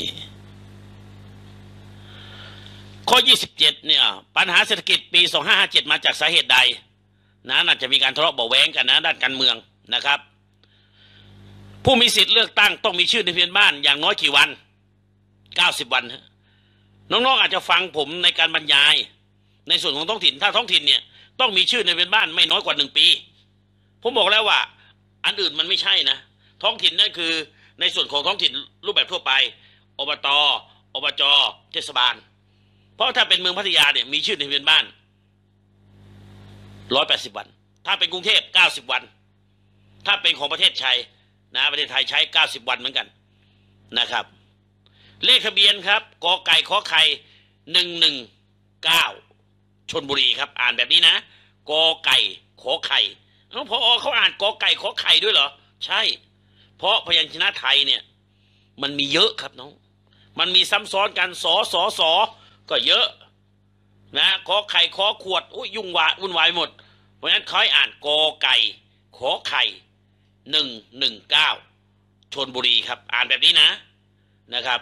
ข้อ27เนี่ยปัญหาเศรษฐกิจปี2557มาจากสาเหตุใดนะน่าจะมีการทะเลาะเบาะแว้งกันนะด้านการเมืองนะครับผู้มีสิทธิ์เลือกตั้งต้องมีชื่อในทะเบียนบ้านอย่างน้อยกี่วัน90วันน้องๆอาจจะฟังผมในการบรรยายในส่วนของท้องถิ่นถ้าท้องถิ่นเนี่ยต้องมีชื่อในทะเบียนบ้านไม่น้อยกว่า1 ปีผมบอกแล้วว่าอันอื่นมันไม่ใช่นะท้องถิ่นนั่นคือในส่วนของท้องถิ่นรูปแบบทั่วไปอบตอบจเทศบาลเพราะถ้าเป็นเมืองพัทยาเนี่ยมีชื่อในทะเบียนบ้าน180วันถ้าเป็นกรุงเทพ90วันถ้าเป็นของประเทศไทยนะประเทศไทยใช้90วันเหมือนกันนะครับเลขทะเบียนครับกไก่ขอไข่119ชลบุรีครับอ่านแบบนี้นะกไก่ขอไข่พอเขาอ่านกไก่ขอไข่ด้วยเหรอใช่เพราะพยัญชนะไทยเนี่ยมันมีเยอะครับน้องมันมีซ้ำซ้อนกันสก็เยอะนะขอไข่ขอขวดอุ้ยยุ่งวุ่นวายหมดเพราะฉะนั้นเขาให้อ่านกไก่ขอไข่119ชลบุรีครับอ่านแบบนี้นะครับ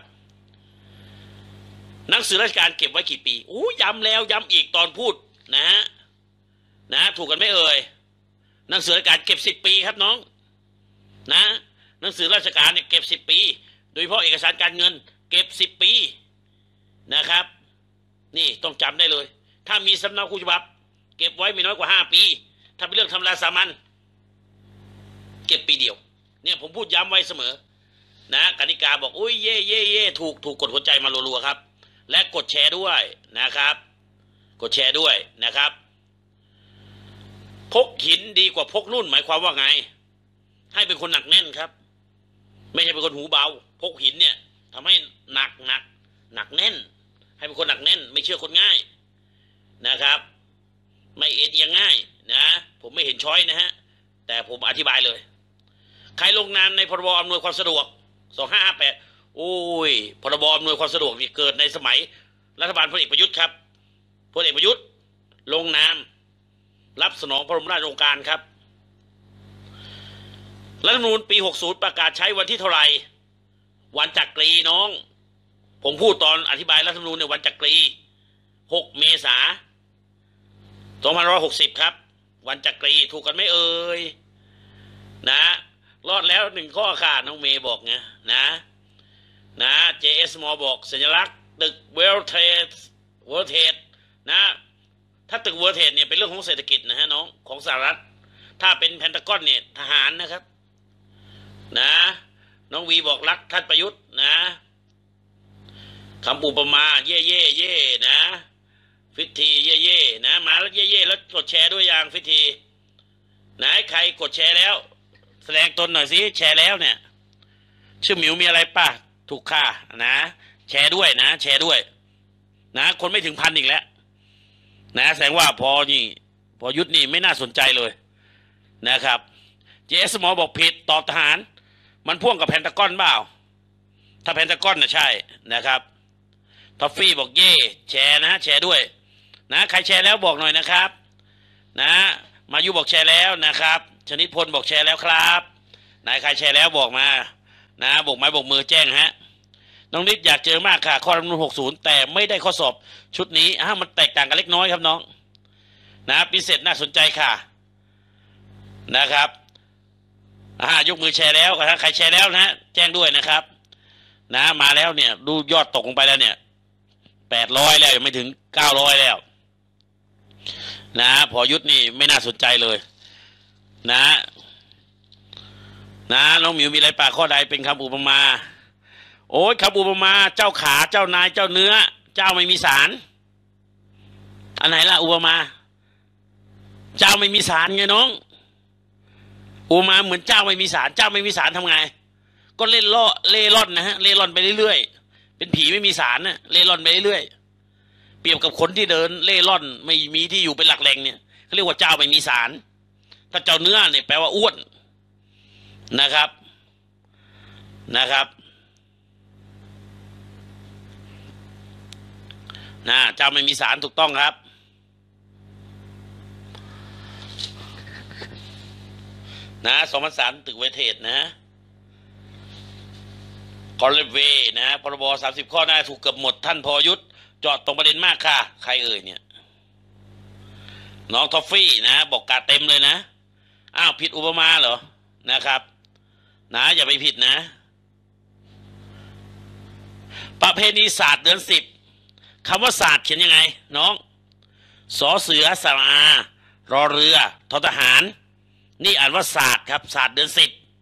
หนังสือราชการเก็บไว้กี่ปีย้ำแล้วย้ำอีกตอนพูดนะถูกกันไหมเอ่ยหนังสือราชการเก็บ10 ปีครับน้องนะหนังสือราชการเนี่ยเก็บ10 ปีโดยเฉพาะเอกสารการเงินเก็บ10 ปีนะครับนี่ต้องจำได้เลยถ้ามีสำเนาคู่ฉบับเก็บไว้ไม่น้อยกว่า5 ปีถ้าเป็นเรื่องธรรมดาสามัญเก็บปีเดียวเนี่ยผมพูดย้ำไว้เสมอนะกนิกาบอกอุ้ยเย่ถูกกดหัวใจมารัวๆครับและกดแชร์ด้วยนะครับกดแชร์ด้วยนะครับพกหินดีกว่าพกนุ่นหมายความว่าไงให้เป็นคนหนักแน่นครับไม่ใช่เป็นคนหูเบาพกหินเนี่ยทำให้หนักแน่นให้เป็นคนหนักแน่นไม่เชื่อคนง่ายนะครับไม่เอียงง่ายนะผมไม่เห็นช้อยนะฮะแต่ผมอธิบายเลยใครลงนามในพรบอำนวยความสะดวก2558โอ้ยพรบอำนวยความสะดวกนี่เกิดในสมัยรัฐบาลพลเอกประยุทธ์ครับพลเอกประยุทธ์ลงนามรับสนองพระบรมราชโองการครับรัฐธรรมนูญปี60ประกาศใช้วันที่เท่าไหร่วันจักรีน้องผมพูดตอนอธิบายรัฐธรรมนูญในวันจักรี6 เมษายน2560ครับวันจักรีถูกกันไหมเอ่ยนะรอดแล้ว1 ข้อค่ะน้องเมย์บอกไงนะJS มอบอกสัญลักษณ์ตึกเวลเทดนะถ้าตึกเวลเทดเนี่ยเป็นเรื่องของเศรษฐกิจนะฮะน้องของสหรัฐถ้าเป็นแพนตากอนเนี่ยทหารนะครับนะน้องวีบอกรักท่านประยุทธ์นะคำอุปมาเย่นะฟิตทีเย่นะมาแล้วเย่แล้วกดแชร์ด้วยอย่างฟิตทีไหนใครกดแชร์แล้วแสดงตนหน่อยสิแชร์แล้วเนี่ยชื่อหมิวมีอะไรป่ะถูกค่านะแชร์ด้วยนะแชร์ด้วยนะคนไม่ถึง1,000อีกแล้วนะแสดงว่าพอยุทธนี่ไม่น่าสนใจเลยนะครับเจสมอบอกผิดตอบทหารมันพ่วงกับแพนตากอนเปล่าถ้าแพนตากอนนะใช่นะครับท็อฟฟี่บอกเย่แชร์นะแชร์ด้วยนะใครแชร์แล้วบอกหน่อยนะครับนะมายุบอกแชร์แล้วนะครับชนิดพลบอกแชร์แล้วครับไหนใครแชร์แล้วบอกมานะบอกไม้บอกมือแจ้งฮะน้องนิดอยากเจอมากค่ะข้อรัฐธรรมนูญ60แต่ไม่ได้ข้อสอบชุดนี้มันแตกต่างกันเล็กน้อยครับน้องนะพิเศษน่าสนใจค่ะนะครับยกมือแชร์แล้วถ้าใครแชร์แล้วนะแจ้งด้วยนะครับนะมาแล้วเนี่ยดูยอดตกลงไปแล้วเนี่ย800แล้วยังไม่ถึง900แล้วนะพอยุทธนี่ไม่น่าสนใจเลยนะน้องหมิวมีอะไรป่าข้อใดเป็นคำอุปมาโอ้ยคำอุปมาเจ้าขาเจ้านายเจ้าเนื้อเจ้าไม่มีสารอันไหนล่ะอุปมาเจ้าไม่มีศาลไงน้องอุปมาเหมือนเจ้าไม่มีศาลเจ้าไม่มีศาลทำไงก็เล่ร่อนนะฮะเล่ร่อนไปเรื่อยๆเป็นผีไม่มีศาลนะเล่ร่อนไปเรื่อยๆเปรียบกับคนที่เดินเล่ร่อนไม่มีที่อยู่เป็นหลักแหล่งเนี่ยเขาเรียกว่าเจ้าไม่มีศาลถ้าเจ้าเนื้อเนี่ยแปลว่าอ้วนนะครับเจ้าไม่มีศาลถูกต้องครับ2003ตึกเวทเทศนะคอลเลเวนะพรบ30 ข้อหน้าถูกเกือบหมดท่านพอยุทธเจาะตรงประเด็นมากค่ะใครเอ่ยเนี่ยน้องทอฟฟี่นะบอกกาเต็มเลยนะอ้าวผิดอุปมาเหรอนะครับอย่าไปผิดนะประเพณีศาสตร์เดือน10คำว่าศาสตร์เขียนยังไงน้องสอเสือสระอารอเรือทอทหารนี่อ่านว่าศาสตร์ครับศาสตร์เดือน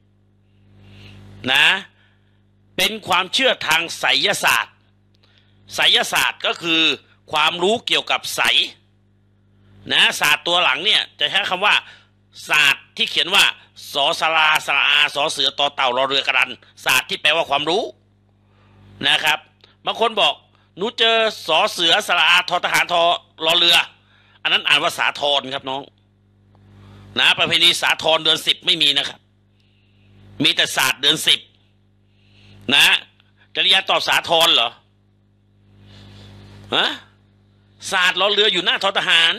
10นะเป็นความเชื่อทางไสยศาสตร์ไสยศาสตร์ก็คือความรู้เกี่ยวกับไสนะศาสตร์ตัวหลังเนี่ยจะใช้คำว่าศาสตร์ที่เขียนว่าสอสราสระอาสอเสือต่อเต่ารอเรือกระดันศาสตร์ที่แปลว่าความรู้นะครับบางคนบอกหนูเจอสอเสือสระอาทอทหารทอรอเรืออันนั้นอ่านว่าสาธรครับน้องนะประเพณีสาธรเดือน10ไม่มีนะครับมีแต่ศาสตร์เดือน10นะจริยาตอบสาธรเหรอฮะศาสตร์รอเรืออยู่หน้าทอทหาร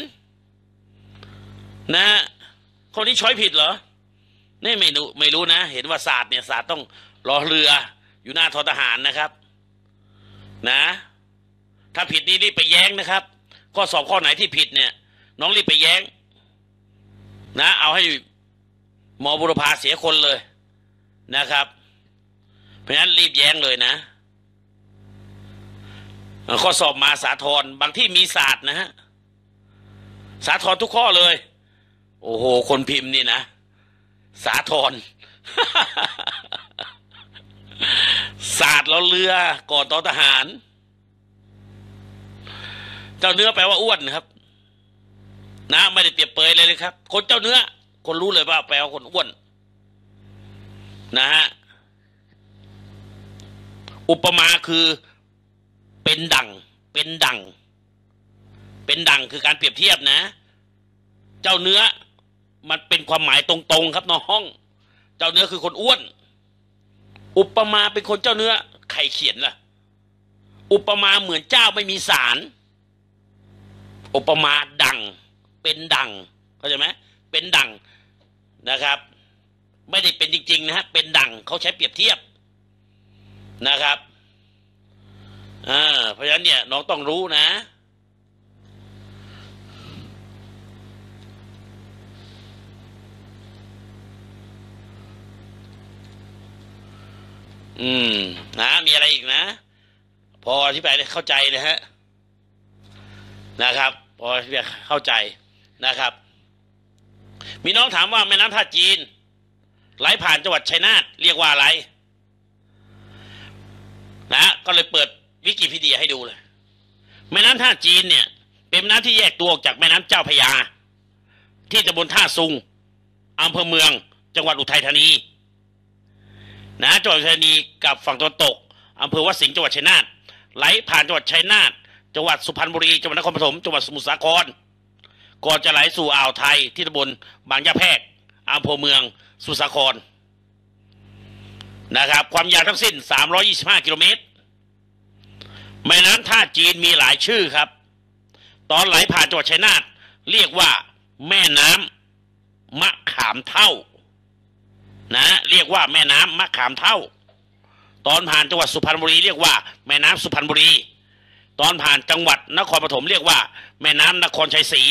นะคนนี้ช้อยผิดเหรอนี่ไม่รู้นะเห็นว่าศาสตร์เนี่ยศาสตร์ต้องรอเรืออยู่หน้าทอทหารนะครับนะถ้าผิดนี่รีบไปแย้งนะครับข้อสอบข้อไหนที่ผิดเนี่ยน้องรีบไปแย้งนะเอาให้หมอบุรพาเสียคนเลยนะครับเพราะฉะนั้นรีบแย้งเลยนะข้อสอบมาสาธรบางที่มีศาสตร์นะฮะสาธรทุกข้อเลยโอ้โหคนพิมพ์นี่นะสาธร ศาสตร์เราเรือก่อนต่อทหารเจ้าเนื้อแปลว่าอ้วนครับนะไม่ได้เปรียบเปรยเลยครับคนเจ้าเนื้อคนรู้เลยว่าแปลว่าคนอ้วนนะฮะอุปมาคือเป็นดังคือการเปรียบเทียบนะเจ้าเนื้อมันเป็นความหมายตรงๆครับน้องเจ้าเนื้อคือคนอ้วนอุปมาเป็นคนเจ้าเนื้อใครเขียนล่ะอุปมาเหมือนเจ้าไม่มีสารอุปมาดังเป็นดังเข้าใจไหมเป็นดังนะครับไม่ได้เป็นจริงๆนะฮะเป็นดังเขาใช้เปรียบเทียบนะครับเพราะฉะนั้นเนี่ยน้องต้องรู้นะมีอะไรอีกนะพออธิบายเข้าใจนะฮะนะครับพออธิบายเข้าใจนะครับมีน้องถามว่าแม่น้ำท่าจีนไหลผ่านจังหวัดชัยนาทเรียกว่าอะไรนะก็เลยเปิดวิกิพีเดียให้ดูเลยแม่น้ำท่าจีนเนี่ยเป็นแม่น้ำที่แยกตัวออกจากแม่น้ำเจ้าพระยาที่ตำบลท่าซุงอำเภอเมืองจังหวัดอุทัยธานีนะจังหวัดอุทัยธานีกับฝั่งตะวันตกอำเภอวัดสิงห์จังหวัดชัยนาทไหลผ่านจังหวัดชัยนาทจังหวัดสุพรรณบุรีจังหวัดนครปฐมจังหวัดสมุทรสาครก่อนจะไหลสู่อ่าวไทยที่ตำบลบางยะแพรกอำเภอเมืองสมุทรสาครนะครับความยาวทั้งสิ้น325 กิโลเมตรแม่น้ำท่าจีนมีหลายชื่อครับตอนไหลผ่านจังหวัดชัยนาทเรียกว่าแม่น้ำมะขามเท่านะเรียกว่าแม่น้ำมะขามเท่าตอนผ่านจังหวัดสุพรรณบุรีเรียกว่าแม่น้ำสุพรรณบุรีตอนผ่านจังหวัดนครปฐมเรียกว่าแม่น้ำนครชัยศรี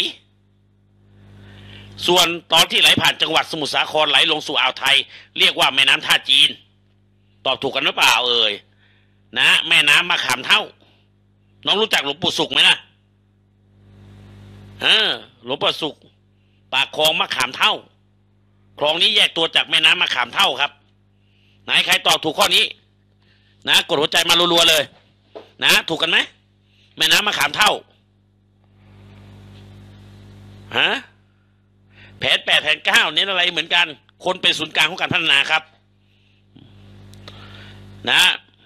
ส่วนตอนที่ไหลผ่านจังหวัดสมุทรสาครไหลลงสู่อ่าวไทยเรียกว่าแม่น้ำท่าจีนตอบถูกกันหรือเปล่าเอ่ยนะแม่น้ำมะขามเท่าน้องรู้จักหลวงปู่สุขไหมล่ะหลวงปู่สุขปากคลองมะขามเท่าคลองนี้แยกตัวจากแม่น้ำมะขามเท่าครับไหนใครตอบถูกข้อนี้นะกดหัวใจมารัวๆเลยนะถูกกันไหมแม่น้ำมะขามเท่าฮะแผน8 แผน 9เน้นอะไรเหมือนกันคนเป็นศูนย์กลางของการพัฒนาครับนะ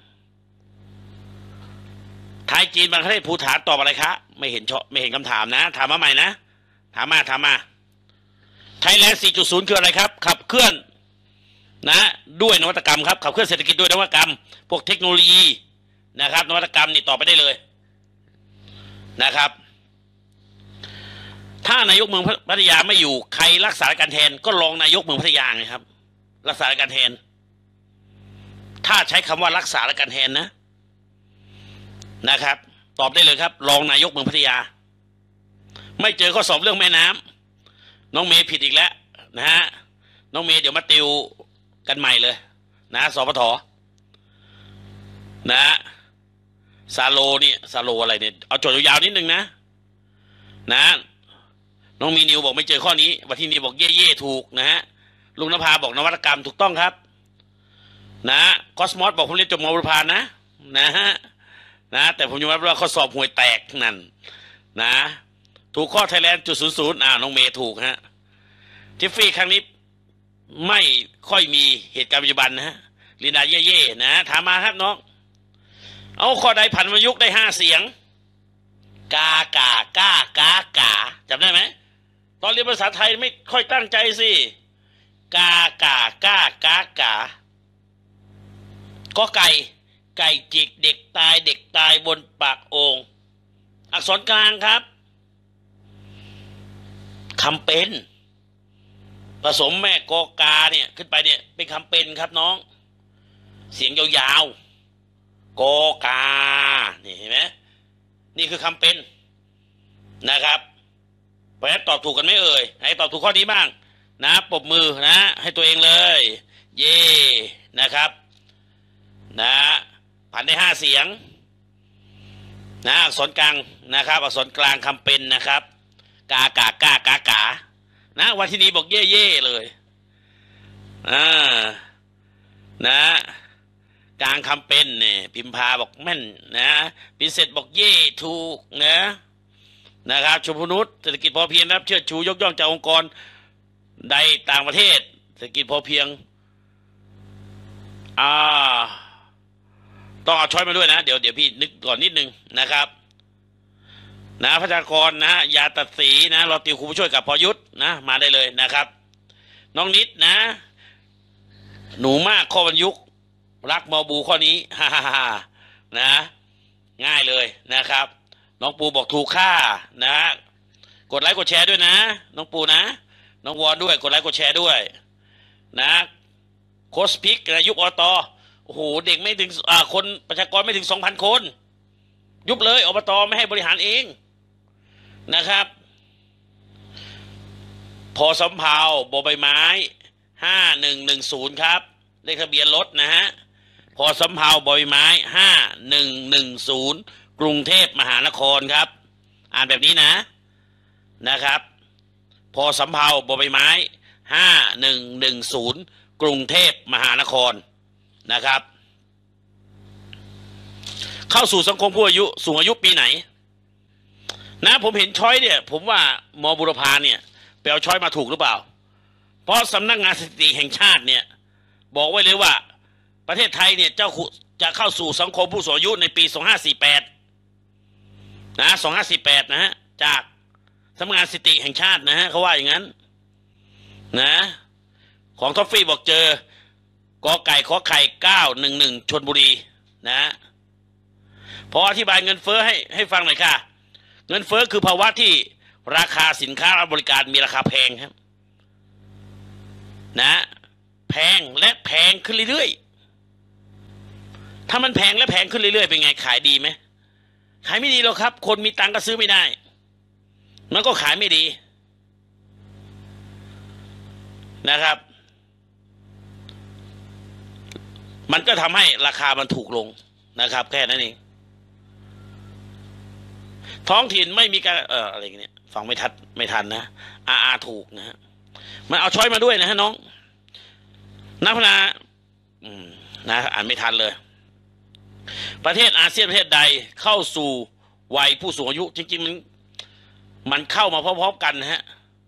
ไทยจีนบางประเทศภูฐานตอบอะไรคะไม่เห็นคำถามนะถามมาใหม่นะถามมาไทยแลนด์ 4.0 คืออะไรครับขับเคลื่อนนะด้วยนวัตกรรมครับขับเคลื่อนเศรษฐกิจด้วยนวัตกรรมพวกเทคโนโลยีนะครับนวัตกรรมนี่ต่อไปได้เลยนะครับถ้านายกเมืองพัทยาไม่อยู่ใครรักษาการแทนก็รองนายกเมืองพัทยาไงครับรักษาการแทนถ้าใช้คำว่ารักษาการแทนนะครับตอบได้เลยครับรองนายกเมืองพัทยาไม่เจอข้อสอบเรื่องแม่น้ำน้องเมย์ผิดอีกแล้วนะฮะน้องเมย์เดี๋ยวมาติวกันใหม่เลยนะสปทนะซาโลอะไรเนี่ยเอาโจทย์ยาวๆนิดนึงนะน้องมีนิวบอกไม่เจอข้อนี้วัที่นิวบอกเย่ถูกนะฮะลุงนภาบอกนวัตกรรมถูกต้องครับนะคอสมอสบอกผมเรียนจบม.บุรพานะฮะแต่ผมยอมรับว่าข้อสอบห่วยแตกนั่นนะถูกข้อไทยแลนด์.00น้องเมย์ถูกฮะทิฟฟี่ครั้งนี้ไม่ค่อยมีเหตุการณ์ปัจจุบันนะฮะลินดาเย่นะถามมาครับน้องเอาข้อใดผันวรรณยุกต์ได้5 เสียงกากาก้ากาจำได้ไหมตอนเรียนภาษาไทยไม่ค่อยตั้งใจสิกากาก้ากาก็ไก่จิกเด็กตายบนปากโอ่งอักษรกลางครับคำเป็นผสมแม่กอกาเนี่ยขึ้นไปเนี่ยเป็นคำเป็นครับน้องเสียงยาวๆกอกานี่เห็นไหมนี่คือคำเป็นนะครับเพราะฉะนั้นตอบถูกกันไหมเอ่ยให้ตอบถูกข้อนี้บ้างนะปรบมือนะให้ตัวเองเลยเย่นะครับนะผ่านได้5 เสียงนะอักษรกลางนะครับอักษรกลางคำเป็นนะครับกากานะวันที่นี้บอกเย่เลยนะกลางคำเป็นเนี่ยพิมพาบอกแม่นนะพิเศษบอกเย่ถูกนะครับชมพูนุชเศรษฐกิจพอเพียงนะครับเชิดชูยกย่องจากองค์กรใดต่างประเทศเศรษฐกิจพอเพียงต้องเอาช้อยมาด้วยนะเดี๋ยวพี่นึกก่อนนิดนึงนะครับนะพระจากรนะยาตัดสีนะรอติวครูผู้ช่วยกับพอยุทธนะมาได้เลยนะครับน้องนิดนะหนูมากข้อบรรยุกรักมอบูข้อนี้ฮ่านะง่ายเลยนะครับน้องปูบอกถูกค่านะกดไลค์กดแชร์ด้วยนะน้องปูนะน้องวอนด้วยกดไลค์กดแชร์ด้วยนะโคสพิกนะยุบอตโอ้โหเด็กไม่ถึงคนประชากรไม่ถึง 2,000 คนยุบเลยอบตไม่ให้บริหารเองนะครับพอสำเภาบใบไม้5110ครับเลขทะเบียนรถนะฮะพอสำเภาบใบไม้5110กรุงเทพมหานครครับอ่านแบบนี้นะครับพอสำเภาบใบไม้5110กรุงเทพมหานครนะครับเข้าสู่สังคมผู้อายุสูงอายุปีไหนนะผมเห็นช้อยเนี่ยผมว่ามบุรพาเนี่ยไปเอาช้อยมาถูกหรือเปล่าเพราะสำนักงานสถิติแห่งชาติเนี่ยบอกไว้เลยว่าประเทศไทยเนี่ยจะเข้าสู่สังคมผู้สูงอายุในปี2548นะ2548นะฮะจากสำนักงานสถิติแห่งชาตินะฮะเขาว่าอย่างนั้นนะของท็อฟฟี่บอกเจอกอไก่ขอไข่911ชลบุรีนะพออธิบายเงินเฟ้อให้ฟังหน่อยค่ะเงินเฟ้อคือภาวะที่ราคาสินค้าและบริการมีราคาแพงครับนะแพงและแพงขึ้นเรื่อยๆถ้ามันแพงและแพงขึ้นเรื่อยๆเป็นไงขายดีไหมขายไม่ดีหรอกครับคนมีตังค์ก็ซื้อไม่ได้มันก็ขายไม่ดีนะครับมันก็ทำให้ราคามันถูกลงนะครับแค่นั้นเองท้องถิ่นไม่มีการอะไรเนี่ยฟังไม่ทันนะถูกนะฮะมันเอาช้อยมาด้วยนะฮะน้องนักพัฒนานะอ่านไม่ทันเลยประเทศอาเซียนประเทศใดเข้าสู่วัยผู้สูงอายุจริงๆมันเข้ามาพร้อมๆกันนะฮะ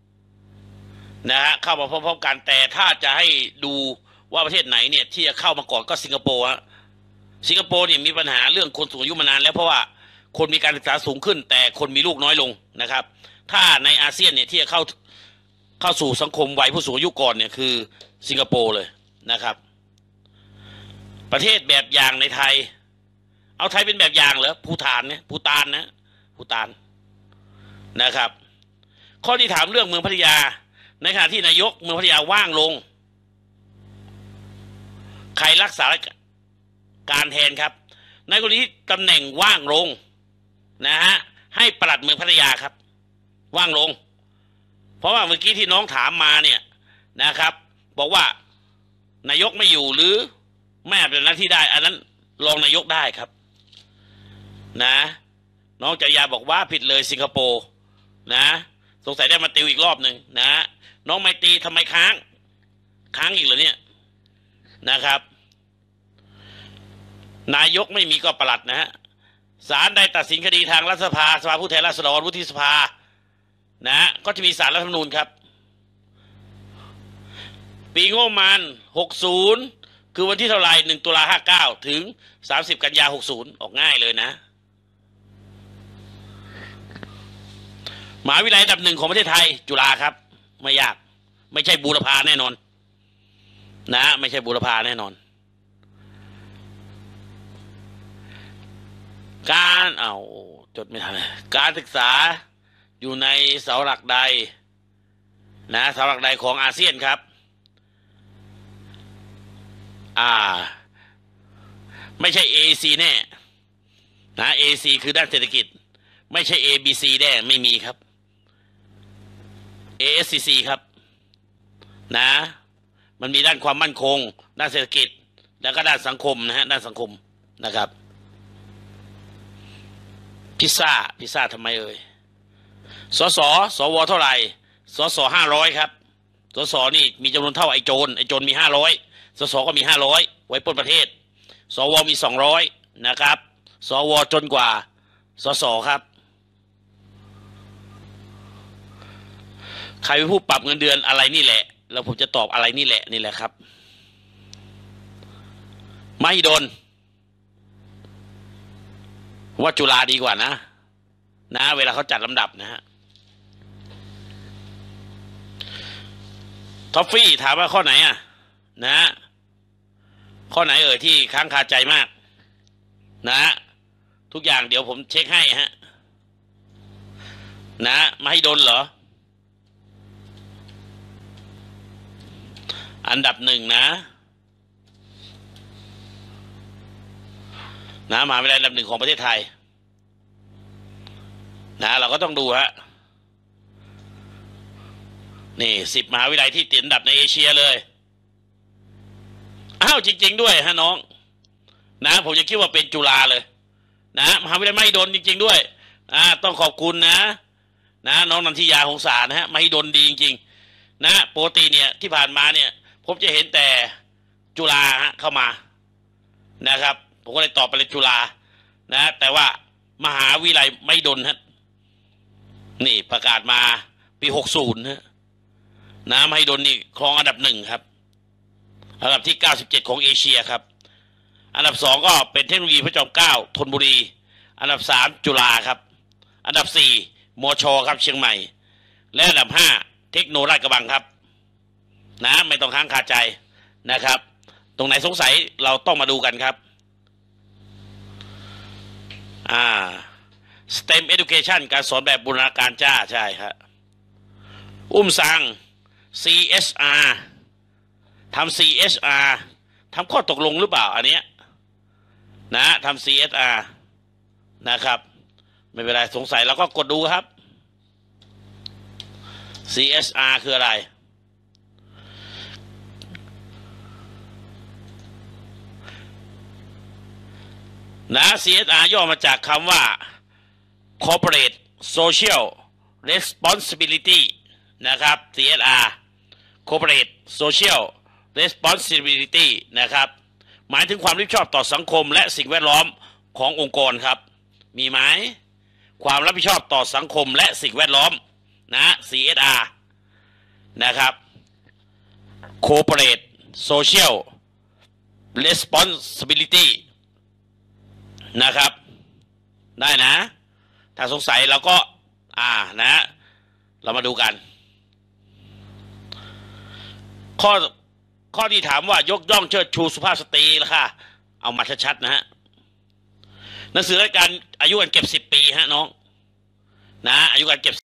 เข้ามาพร้อมๆกันแต่ถ้าจะให้ดูว่าประเทศไหนเนี่ยที่จะเข้ามาก่อนก็สิงคโปร์ฮะสิงคโปร์เนี่ยมีปัญหาเรื่องคนสูงอายุมานานแล้วเพราะว่าคนมีการศึกษาสูงขึ้นแต่คนมีลูกน้อยลงนะครับ ถ้าในอาเซียนเนี่ยที่จะเข้าสู่สังคมวัยผู้สูงอายุก่อนเนี่ยคือสิงคโปร์เลยนะครับประเทศแบบอย่างในไทยเอาไทยเป็นแบบอย่างเหรอภูฏานเนี่ยภูฏานนะครับข้อที่ถามเรื่องเมืองพัทยาในขณะที่นายกเมืองพัทยาว่างลงใครรักษาการแทนครับในกรณีที่ตำแหน่งว่างลงนะฮะให้ปลัดเมืองพัทยาครับว่างลงเพราะว่าเมื่อกี้ที่น้องถามมาเนี่ยนะครับบอกว่านายกไม่อยู่หรือไม่ปฏิบัติหน้าที่ได้อันนั้นรองนายกได้ครับนะน้องจริยาบอกว่าผิดเลยสิงคโปร์นะสงสัยได้มาติวอีกรอบหนึ่งนะน้องไมตรีทำไมค้างอีกเหรอเนี่ยนะครับนายกไม่มีก็ปลัดนะฮะศาลใดตัดสินคดีทางรัฐสภาสภาผู้แทนราษฎรวุฒิสภานะก็จะมีศาลรัฐธรรมนูญครับปีงบประมาณ60คือวันที่เท่าไหร่1 ตุลา59ถึง30 กันยา60ออกง่ายเลยนะมหาวิทยาลัยอันดับ 1ของประเทศไทยจุฬาครับไม่ยากไม่ใช่บูรพาแน่นอนนะไม่ใช่บูรพาแน่นอนการจดไม่ทันการศึกษาอยู่ในเสาหลักใดนะเสาหลักใดของอาเซียนครับไม่ใช่ AAC แน่นะ AAC คือด้านเศรษฐกิจไม่ใช่ ABC แน่ไม่มีครับ ASCC ครับนะมันมีด้านความมั่นคงด้านเศรษฐกิจแล้วก็ด้านสังคมนะฮะด้านสังคมนะครับพิซซ่าทำไมสวเท่าไหร่ส500ครับสนี่มีจำนวนเท่าไอ้โจรมี500สก็มี500ไว้ปล้นประเทศสวมี200นะครับสวจนกว่าสครับใครเป็นผู้ปรับเงินเดือนอะไรนี่แหละแล้วผมจะตอบอะไรนี่แหละครับมหิดลว่าจุฬาดีกว่านะเวลาเขาจัดลำดับนะฮะท็อฟฟี่ถามว่าข้อไหนนะข้อไหนที่ค้างคาใจมากนะทุกอย่างเดี๋ยวผมเช็คให้ฮะนะมหิดลเหรออันดับ 1นะมหาวิทยาลัยอันดับ 1ของประเทศไทยเราก็ต้องดูฮะนี่10มหาวิทยาลัยที่ติดอันดับในเอเชียเลยจริงๆด้วยฮะน้องผมจะคิดว่าเป็นจุฬาเลยมหาวิทยาลัยมหิดลจริงๆด้วยต้องขอบคุณนะน้องนันทิยาหงสานะฮะมหิดลดีจริงๆปกติเนี่ยที่ผ่านมาเนี่ยผมจะเห็นแต่จุฬาเข้ามานะครับผมก็เลยตอบไปเลยจุฬาแต่ว่ามหาวิทยาลัยมหิดลฮะนี่ประกาศมาปี60มหิดลนี่ครองอันดับ 1ครับอันดับที่97ของเอเชียครับอันดับ 2ก็เป็นเทคโนโลยีพระจอมเกล้าธนบุรีอันดับ 3จุฬาครับอันดับ 4มชครับเชียงใหม่และอันดับ 5เทคโนโลยีราชกระบังครับไม่ต้องค้างคาใจนะครับตรงไหนสงสัยเราต้องมาดูกันครับSTEM Education การสอนแบบบูรณาการจ้าใช่ครับสั่ง CSR ทำ CSR ทำข้อตกลงหรือเปล่าอันเนี้ยทำ CSR นะครับไม่เป็นไรสงสัยเราก็กดดูครับ CSR คืออะไรCSR ย่อมาจากคำว่า Corporate Social Responsibility นะครับ CSR Corporate Social Responsibility นะครับหมายถึงความรับผิดชอบต่อสังคมและสิ่งแวดล้อมขององค์กรครับมีไหมความรับผิดชอบต่อสังคมและสิ่งแวดล้อมนะ CSR นะครับ Corporate Social Responsibility นะครับได้นะ ถ้าสงสัยเราก็นะ เรามาดูกัน ข้อที่ถามว่ายกย่องเชิดชูสุภาพสตรีล่ะค่ะเอามาชัดๆนะฮะหนังสือรายการอายุการเก็บ10 ปีฮะน้องนะอายุการเก็บ